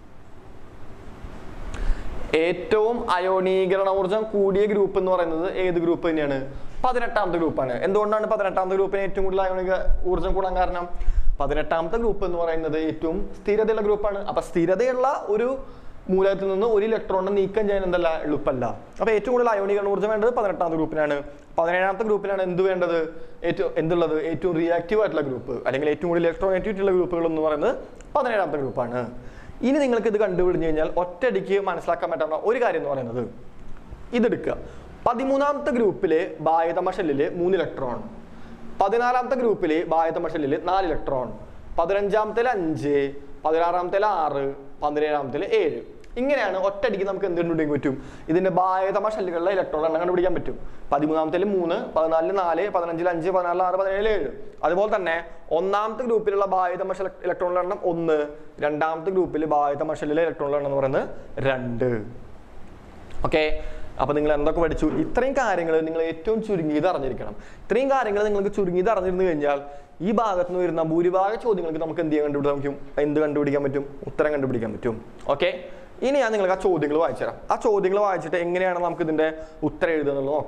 ഏറ്റവും അയോണീകരണ ഊർജം കൂടിയ ഗ്രൂപ്പ് എന്ന് പറയുന്നത് ഏത് ഗ്രൂപ്പ് തന്നെയാണ്? 18ാമത്തെ ഗ്രൂപ്പാണ്. എന്തുകൊണ്ടാണ് 18ാമത്തെ ഗ്രൂപ്പിന് ഏറ്റവും കൂടുതൽ അയോണിക ഊർജം കൂടാൻ കാരണം? 18ാമത്തെ ഗ്രൂപ്പ് എന്ന് പറയുന്നത് ഏറ്റവും സ്ഥിരതയുള്ള ഗ്രൂപ്പാണ്. അപ്പൊ സ്ഥിരതയുള്ള ഒരു മൂലകത്തിൽ നിന്ന് ഒരു ഇലക്ട്രോണിനെ നീക്കം ചെയ്യാൻ എന്തല്ല എളുപ്പമല്ല. അപ്പൊ ഏറ്റവും കൂടുതൽ അയോണീകരണ ഊർജ്ജം വേണ്ടത് 18ാമത്തെ ഗ്രൂപ്പിനാണ്. 17ാമത്തെ ഗ്രൂപ്പിലാണ് എന്ത് വേണ്ടത്? എന്തുള്ളത്? ഏറ്റവും റിയാക്റ്റീവ് ആയിട്ടുള്ള ഗ്രൂപ്പ് അല്ലെങ്കിൽ ഏറ്റവും കൂടുതൽ ഇലക്ട്രോണേറ്റിവിറ്റി ഉള്ള ഗ്രൂപ്പുകൾ എന്ന് പറയുന്നത് 17ാമത്തെ ഗ്രൂപ്പാണ്. ഇനി നിങ്ങൾക്ക് ഇത് കണ്ടുപിടിഞ്ഞു കഴിഞ്ഞാൽ ഒറ്റയടിക്ക് മനസ്സിലാക്കാൻ പറ്റുന്ന ഒരു കാര്യം എന്ന് പറയുന്നത് ഇതെടുക്കുക. 13ാമത്തെ ഗ്രൂപ്പിലെ ബാഹ്യതമ ഷെല്ലില് 3 ഇലക്ട്രോൺ, 14ാമത്തെ ഗ്രൂപ്പില് ബാഹ്യതമ ഷെല്ലില് 4 ഇലക്ട്രോൺ, 15ാമത്തേൽ 5, 16ാമത്തേൽ 6, 17ാമത്തേൽ 7. ഇങ്ങനെയാണ് ഒറ്റയടിക്ക് നമുക്ക് എന്ത് കണ്ടുപിടിക്കാൻ പറ്റും? ഇതിന്റെ ബാഹ്യതമ ഷെല്ലുകളിലെ ഇലക്ട്രോൺ എണ്ണം കണ്ടുപിടിക്കാൻ പറ്റും. 13ാമത്തേൽ 3, 14ൽ 4, 15ൽ 5, 16ൽ 6, 17ൽ 7. അതുപോലെ തന്നെ ഒന്നാമത്തെ ഗ്രൂപ്പിലുള്ള ബാഹ്യതമ ഇലക്ട്രോണിന്റെ എണ്ണം 1, രണ്ടാമത്തെ ഗ്രൂപ്പിൽ ബാഹ്യതമ ഷെല്ലിലെ ഇലക്ട്രോണിന്റെ എണ്ണം എന്ന് പറയുന്നത് 2. ഓക്കെ, അപ്പൊ നിങ്ങൾ എന്തൊക്കെ പഠിച്ചു? ഇത്രയും കാര്യങ്ങൾ നിങ്ങൾ ഏറ്റവും ചുരുങ്ങിയത് അറിഞ്ഞിരിക്കണം. ഇത്രയും കാര്യങ്ങൾ നിങ്ങൾക്ക് ചുരുങ്ങിയത് അറിഞ്ഞിരുന്നു കഴിഞ്ഞാൽ ഈ ഭാഗത്ത് നിന്ന് വരുന്ന ഭൂരിഭാഗ ചോദ്യങ്ങൾക്ക് നമുക്ക് എന്ത് കണ്ടുപിടിക്കാൻ പറ്റും? ഉത്തരം കണ്ടുപിടിക്കാൻ പറ്റും. ഓക്കെ, ഇനി ഞാൻ നിങ്ങൾക്ക് ആ ചോദ്യങ്ങൾ വായിച്ചു തരാം. ആ ചോദ്യങ്ങൾ വായിച്ചിട്ട് എങ്ങനെയാണ് നമുക്ക് ഇതിന്റെ ഉത്തരം എഴുതുക എന്നുള്ളത് നോക്കാം.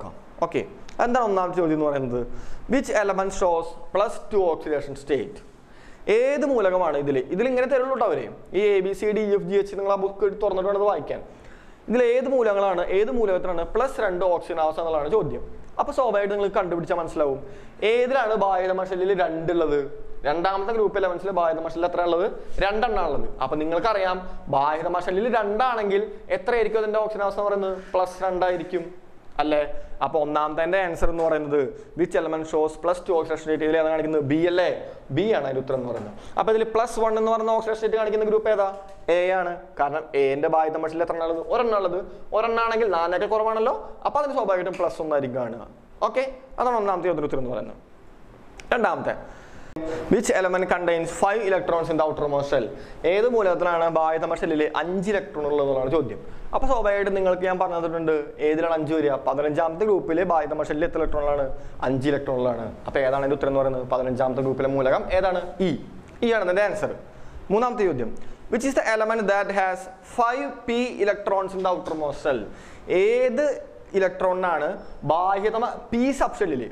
ഓക്കെ, എന്താണ് ഒന്നാമത്തെ ചോദ്യം എന്ന് പറയുന്നത്? Which element shows +2 oxidation state? ഏത് മൂലകമാണ് ഇതിൽ ഇങ്ങനെ തരുള്ളൂ കേട്ടോ അവരെ. ഈ ABCDEFGH നിങ്ങൾ ആ ബുക്ക് തുറന്നിട്ട് വേണ്ടത് വായിക്കാൻ. ഇതിൽ ഏത് മൂലകത്തിനാണ് +2 ഓക്സിജൻ അവസ്ഥ എന്നുള്ളതാണ് ചോദ്യം. അപ്പോൾ സ്വാഭാവികമായിട്ട് നിങ്ങൾക്ക് കണ്ടുപിടിച്ചാൽ മനസ്സിലാവും ഏതിലാണ് ബാഹ്യതമ ഷെല്ലിൽ 2 ഉള്ളത്. രണ്ടാമത്തെ ഗ്രൂപ്പ് എലമെന്റ്സിൽ ബാഹ്യതമ ഷെല്ലിൽ എത്ര ഉള്ളത്? 2 എണ്ണം ഉള്ളത്. അപ്പൊ നിങ്ങൾക്കറിയാം ബാഹ്യതമ ഷെല്ലിൽ 2 ആണെങ്കിൽ എത്രയായിരിക്കും അതിന്റെ ഓക്സിജൻ അവസ്ഥ പറയുന്നത്? +2 ആയിരിക്കും അല്ലേ? അപ്പൊ ഒന്നാമത്തെ ആൻസർ എന്ന് പറയുന്നത് which element shows +2 oxidation state ഇതിൽ ഏതാണ് കാണിക്കുന്നത്? ബി അല്ലേ? ബി ആണ് അതിന്റെ ഉത്തരം എന്ന് പറയുന്നത്. അപ്പൊ ഇതിൽ +1 എന്ന് പറയുന്ന ഓക്സിഡേഷൻ സ്റ്റേറ്റ് കാണിക്കുന്ന ഗ്രൂപ്പ് ഏതാ? എ ആണ്. കാരണം എന്റെ ബാഹ്യതമ ഷെല്ലിൽ എത്ര ഉള്ളത്? ഒരെണ്ണാണെങ്കിൽ 4 കുറവാണല്ലോ. അപ്പൊ അതിന് സ്വാഭാവികമായിട്ടും +1 ആയിരിക്കും കാണുക. ഓക്കെ, അതാണ് ഒന്നാമത്തെ ഉത്തരം എന്ന് പറയുന്നത്. രണ്ടാമത്തെ which element contains 5 electrons in the outermost shell? ഏത് മൂലകത്തിലാണ് ബാഹ്യതമ ഷെല്ലിൽ 5 ഇലക്ട്രോൺ ഉള്ളതെന്നാണ് ചോദ്യം. അപ്പൊ സ്വാഭാവികമായിട്ടും നിങ്ങൾക്ക് ഞാൻ പറഞ്ഞു തന്നിട്ടുണ്ട് ഏതിലാണ് 5 വരിക? 15ാമത്തെ ഗ്രൂപ്പിലെ ബാഹ്യതമ ഷെല്ലിൽ എത്ര ഇലക്ട്രോണുകളാണ്? 5 ഇലക്ട്രോണുകളാണ്. അപ്പൊ ഏതാണ് അതിന്റെ ഉത്തരം എന്ന് പറയുന്നത്? 15ാമത്തെ ഗ്രൂപ്പിലെ മൂലകം ഏതാണ്? ഇ ആണ് അതിന്റെ ആൻസർ. മൂന്നാമത്തെ ചോദ്യം which is the element that has 5p electrons in the outermost shell? ഏത് ഇലക്ട്രോണിനാണ് ബാഹ്യതമ പി സബ്ഷെല്ലിൽ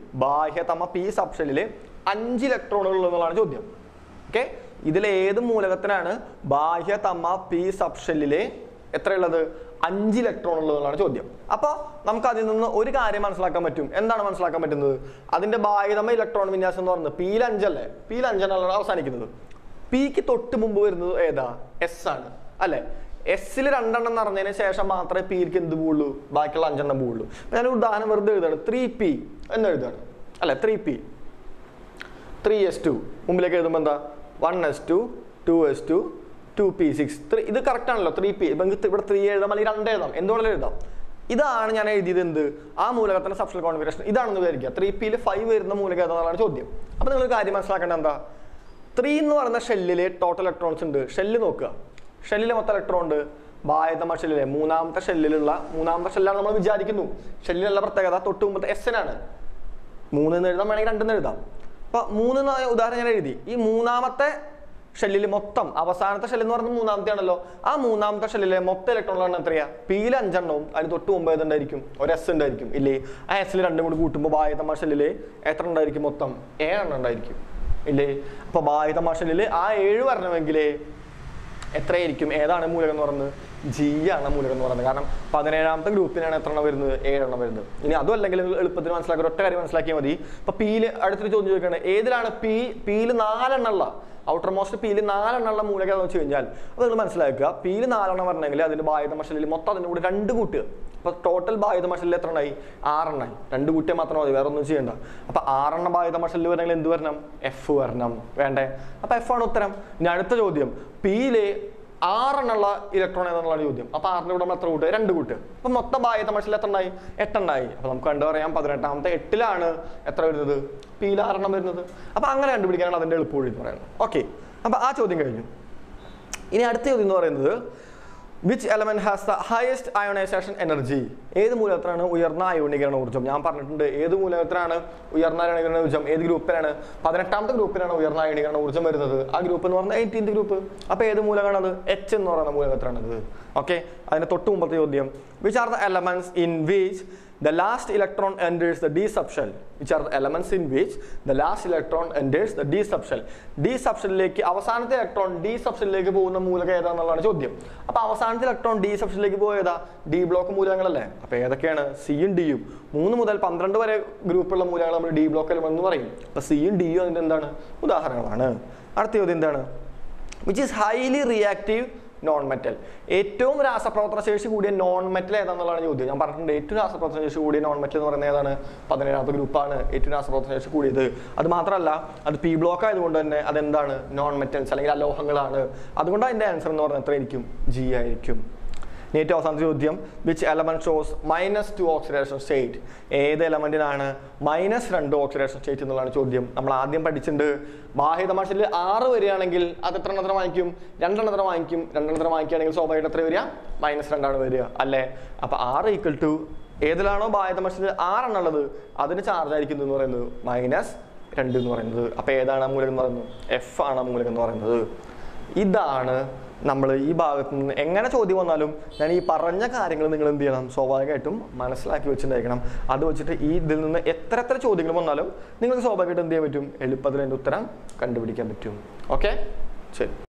5 ഇലക്ട്രോണുകൾ ഉള്ളതാണ് ചോദ്യം. ഓക്കെ, ഇതിൽ ഏത് മൂലകത്തിനാണ് ബാഹ്യതമ പി സബ്ഷെല്ലിലെ എത്രയുള്ളത്? 5 ഇലക്ട്രോൺ ഉള്ളതാണ് ചോദ്യം. അപ്പോൾ നമുക്ക് അതിൽ നിന്ന് ഒരു കാര്യം മനസ്സിലാക്കാൻ പറ്റും. എന്താണ് മനസ്സിലാക്കാൻ പറ്റുന്നത്? അതിന്റെ ബാഹ്യതമ ഇലക്ട്രോൺ വിന്യാസം എന്ന് പറയുന്നത് P-ൽ 5 അല്ലേ? P-ൽ 5 അവസാനിക്കുന്നത്. P-ക്ക് തൊട്ട് മുമ്പ് വരുന്നത് ഏതാ? S ആണ് അല്ലെ? S-ൽ 2 എണ്ണം നടന്നതിന് ശേഷം മാത്രമേ P-ക്ക് എന്ത് പോവുള്ളൂ? ബാക്കിയുള്ള 5 എണ്ണം പോവുള്ളൂ. ഞാനൊരു ഉദാഹരണം വെറുതെ എഴുതാണ്. 3p എന്ന് എഴുതാണ് അല്ലെ? 3p 3s2 മുമ്പിലേക്ക് എഴുതുമ്പോൾ എന്താ? 1s2 2s2 2p6. ഇത് കറക്റ്റ് ആണല്ലോ. 3p ഇവിടെ 3 എഴുതാം അല്ലെങ്കിൽ 2 എഴുതാം, എന്തുകൊണ്ടും എഴുതാം. ഇതാണ് ഞാൻ എഴുതിയത്. എന്ത്? ആ മൂലകത്തിന്റെ സബ്ഷെൽ കോൺഫിഗറേഷൻ ഇതാണെന്ന് വിചാരിക്കുക. 3p-ൽ 5 വരുന്ന മൂലകം ഏതാണെന്നാണ് ചോദ്യം. അപ്പൊ നിങ്ങൾ കാര്യം മനസ്സിലാക്കേണ്ട എന്താ? 3 എന്ന് പറയുന്ന ഷെല്ലിലെ ടോട്ടൽ ഇലക്ട്രോൺസ് ഉണ്ട്. ഷെല്ല് നോക്കുക. ഷെല്ലിലെ മൊത്തം ഇലക്ട്രോൺ ഉണ്ട്. ബാഹ്യതമ ഷെല്ലിലെ മൂന്നാമത്തെ ഷെല്ലാണ് നമ്മൾ വിചാരിക്കുന്നു. ഷെല്ലിലുള്ള പ്രത്യേകത തൊട്ട് മുമ്പത്തെ S-നാണ്. 3 എന്ന് എഴുതാം, വേണമെങ്കിൽ 2 എന്ന് എഴുതാം. അപ്പൊ 3 എന്ന ഉദാഹരണം ഞാൻ എഴുതി. ഈ മൂന്നാമത്തെ ഷെല്ലിൽ മൊത്തം അവസാനത്തെ ഷെല്ല് എന്ന് പറയുന്നത് മൂന്നാമത്തെ ആണല്ലോ. ആ മൂന്നാമത്തെ ഷെല്ലിലെ മൊത്തം ഇലക്ട്രോണുകളാണ് എത്രയാ? P-ൽ 5 എണ്ണവും അതിന് തൊട്ട് മുമ്പ് ഏതുണ്ടായിരിക്കും? ഒരു S ഉണ്ടായിരിക്കും ഇല്ലേ? ആ S-ൽ 2 കൂടി കൂട്ടുമ്പോൾ ബാഹ്യതമ ഷെല്ലിൽ എത്ര ഉണ്ടായിരിക്കും? മൊത്തം 7 എണ്ണം ഉണ്ടായിരിക്കും ഇല്ലേ? അപ്പൊ ബാഹ്യതമ ഷെല്ലിൽ ആ 7 വരണമെങ്കിൽ എത്രയായിരിക്കും? ഏതാണ് മൂലകം എന്ന് പറയുന്നത്? G ആണ് മൂലകം എന്ന് പറയുന്നത്. കാരണം 17ാമത്തെ ഗ്രൂപ്പിനാണ് എത്ര എണ്ണം വരുന്നത്? 7 എണ്ണം വരുന്നത്. ഇനി അതും അല്ലെങ്കിൽ എളുപ്പത്തിൽ മനസ്സിലാക്കി ഒറ്റ കാര്യം മനസ്സിലാക്കിയാൽ മതി. ഇപ്പൊ P-ൽ അടുത്തൊരു ചോദ്യം ചോദിക്കുകയാണ്, ഏതിലാണ് P-ൽ 4 എണ്ണമുള്ള ഔട്ടർ മോസ്റ്റ് P-ൽ 4 എണ്ണമുള്ള മൂലകം എന്ന് വെച്ച് കഴിഞ്ഞാൽ അത് നിങ്ങൾ മനസ്സിലാക്കുക. P-ൽ 4 എണ്ണം വരണമെങ്കിൽ അതിന്റെ ബാഹ്യതമ ഷെല്ലിൽ മൊത്തം അതിന്റെ കൂടെ 2 കൂട്ടുക. അപ്പൊ ടോട്ടൽ ബാഹ്യതമ ഷെല്ലിൽ എത്ര എണ്ണമായി? 6 എണ്ണമായി. 2 കൂട്ടിയാൽ മാത്രം മതി, വേറെ ഒന്നും ചെയ്യണ്ട. അപ്പൊ 6 എണ്ണം ബാഹ്യതമ ഷെല്ലിൽ വരണമെങ്കിൽ എന്ത് വരണം? F വരണം. വേണ്ടേ? അപ്പൊ F ആണ് ഉത്തരം. ഇനി അടുത്ത ചോദ്യം, P-ൽ 6 എണ്ണമുള്ള ഇലക്ട്രോൺ ഏതാണെന്നുള്ള ചോദ്യം. അപ്പൊ 6ന്റെ കൂടെ നമ്മൾ എത്ര കൂട്ടുക? 2 കൂട്ടുക. അപ്പൊ മൊത്തം ബാഹ്യതമ ഷെല്ലിൽ എത്ര എണ്ണമായി? 8 എണ്ണമായി. അപ്പൊ നമുക്ക് കണ്ടുപറയാം 18ാമത്തെ 8-ലാണ് എത്ര വരുന്നത്? P-ൽ 6 എണ്ണം വരുന്നത്. അപ്പൊ അങ്ങനെ കണ്ടുപിടിക്കാനാണ് അതിന്റെ എളുപ്പവഴി എന്ന് പറയുന്നത്. ഓക്കെ, അപ്പൊ ആ ചോദ്യം കഴിഞ്ഞു. ഇനി അടുത്ത ചോദ്യം എന്ന് പറയുന്നത് which element has the highest ionization energy? ഏത് മൂലകത്തിനാണ് ഉയർന്ന അയോണീകരണ ഊർജ്ജം? ഞാൻ പറഞ്ഞിട്ടുണ്ട് ഏത് മൂലകത്തിനാണ് ഉയർന്ന അയോണീകരണ ഊർജ്ജം. ഏത് ഗ്രൂപ്പിലാണ്? 18ാമത്തെ ഗ്രൂപ്പിലാണ് ഉയർന്ന അയോണീകരണ ഊർജ്ജം വരുന്നത്. ആ ഗ്രൂപ്പ് എന്ന് പറഞ്ഞാൽ 18th ഗ്രൂപ്പ്. അപ്പൊ ഏത് മൂലകമാണത്? H എന്ന് പറയുന്ന മൂലകത്തിലാണത്. ഓക്കെ, അതിന്റെ തൊട്ട് മുമ്പത്തെ ചോദ്യം which are the elements in which the last electron enters the d subshell? Which are the elements in which the last electron enters the d subshell? d subshellലേക്ക് അവസാനത്തെ electron d subshellലേക്ക് പോകുന്ന മൂലകം ഏതാണെന്നുള്ളതാണ് ചോദ്യം. അപ്പൊ അവസാനത്തെ ഇലക്ട്രോൺ d subshellലേക്ക് പോയതാ? d block മൂലകങ്ങളല്ലേ? അപ്പൊ ഏതൊക്കെയാണ്? C-യും D-യും. 3 മുതൽ 12 വരെ ഗ്രൂപ്പുള്ള മൂലകങ്ങൾ നമ്മൾ d ബ്ലോക്ക് എലമെന്റ് എന്ന് പറയും. അപ്പൊ C-യും D-യും അതിന്റെ എന്താണ്? ഉദാഹരണങ്ങളാണ്. അടുത്ത ചോദ്യം എന്താണ്? which is highly reactive non metal. ഏറ്റവും രാസപ്രവർത്തന ശേഷി കൂടിയ നോൺ മെറ്റൽ ഏതാണെന്നുള്ളതാണ് ചോദ്യം. ഞാൻ പറഞ്ഞിട്ടുണ്ട് ഏറ്റവും രാസപ്രവർത്തന ശേഷി കൂടിയ നോൺ മെറ്റൽ എന്ന് പറയുന്നത് ഏതാണ്? 17ാമത്തെ ഗ്രൂപ്പാണ് ഏറ്റവും രാസപ്രവർത്തന ശേഷി കൂടിയത്. അത് മാത്രമല്ല അത് P ബ്ലോക്ക് ആയതുകൊണ്ട് തന്നെ അതെന്താണ്? നോൺ മെറ്റൽസ് അല്ലെങ്കിൽ അലോഹങ്ങളാണ്. അതുകൊണ്ട് അതിന്റെ ആൻസർ എന്ന് പറഞ്ഞാൽ എത്രയായിരിക്കും? G ആയിരിക്കും. ഏറ്റവും അവസാനത്തെ ചോദ്യം which element shows -2 oxidation state? ഏത് എലമെന്റിനാണ് -2 ഓക്സിഡേഷൻ സ്റ്റേറ്റ് എന്നുള്ളതാണ് ചോദ്യം. നമ്മൾ ആദ്യം പഠിച്ചിട്ടുണ്ട് ബാഹ്യതമ ഷെല്ലിൽ 6 വരികയാണെങ്കിൽ അത് എത്ര എണ്ണത്തിന് വാങ്ങിക്കും? 2 എണ്ണത്തിന് വാങ്ങിക്കും. 2 എണ്ണത്തിന് വാങ്ങിക്കുകയാണെങ്കിൽ സ്വാഭാവികമായിട്ട് എത്ര വരിക? -2 ആണ് വരിക അല്ലേ? അപ്പൊ R = ഏതിലാണോ ബാഹ്യതമ ഷെല്ലിൽ 6 എണ്ണം ഉള്ളത് അതിന് ചാർജ് ആയിരിക്കുന്നു എന്ന് പറയുന്നത് -2 എന്ന് പറയുന്നത്. അപ്പൊ ഏതാണ് മൂലകം എന്ന് പറയുന്നത്? F ആണ് മൂലകം എന്ന് പറയുന്നത്. ഇതാണ് നമ്മൾ ഈ ഭാഗത്ത് നിന്ന് എങ്ങനെ ചോദ്യം വന്നാലും ഞാൻ ഈ പറഞ്ഞ കാര്യങ്ങൾ നിങ്ങൾ എന്ത് ചെയ്യണം, സ്വാഭാവികമായിട്ടും മനസ്സിലാക്കി വെച്ചിട്ടുണ്ടായിരിക്കണം. അത് വെച്ചിട്ട് ഈ ഇതിൽ നിന്ന് എത്ര ചോദ്യങ്ങൾ വന്നാലും നിങ്ങൾക്ക് സ്വാഭാവികമായിട്ട് എന്ത് ചെയ്യാൻ പറ്റും, എളുപ്പത്തിൽ അതിൻ്റെ ഉത്തരം കണ്ടുപിടിക്കാൻ പറ്റും. ഓക്കെ, ശരി.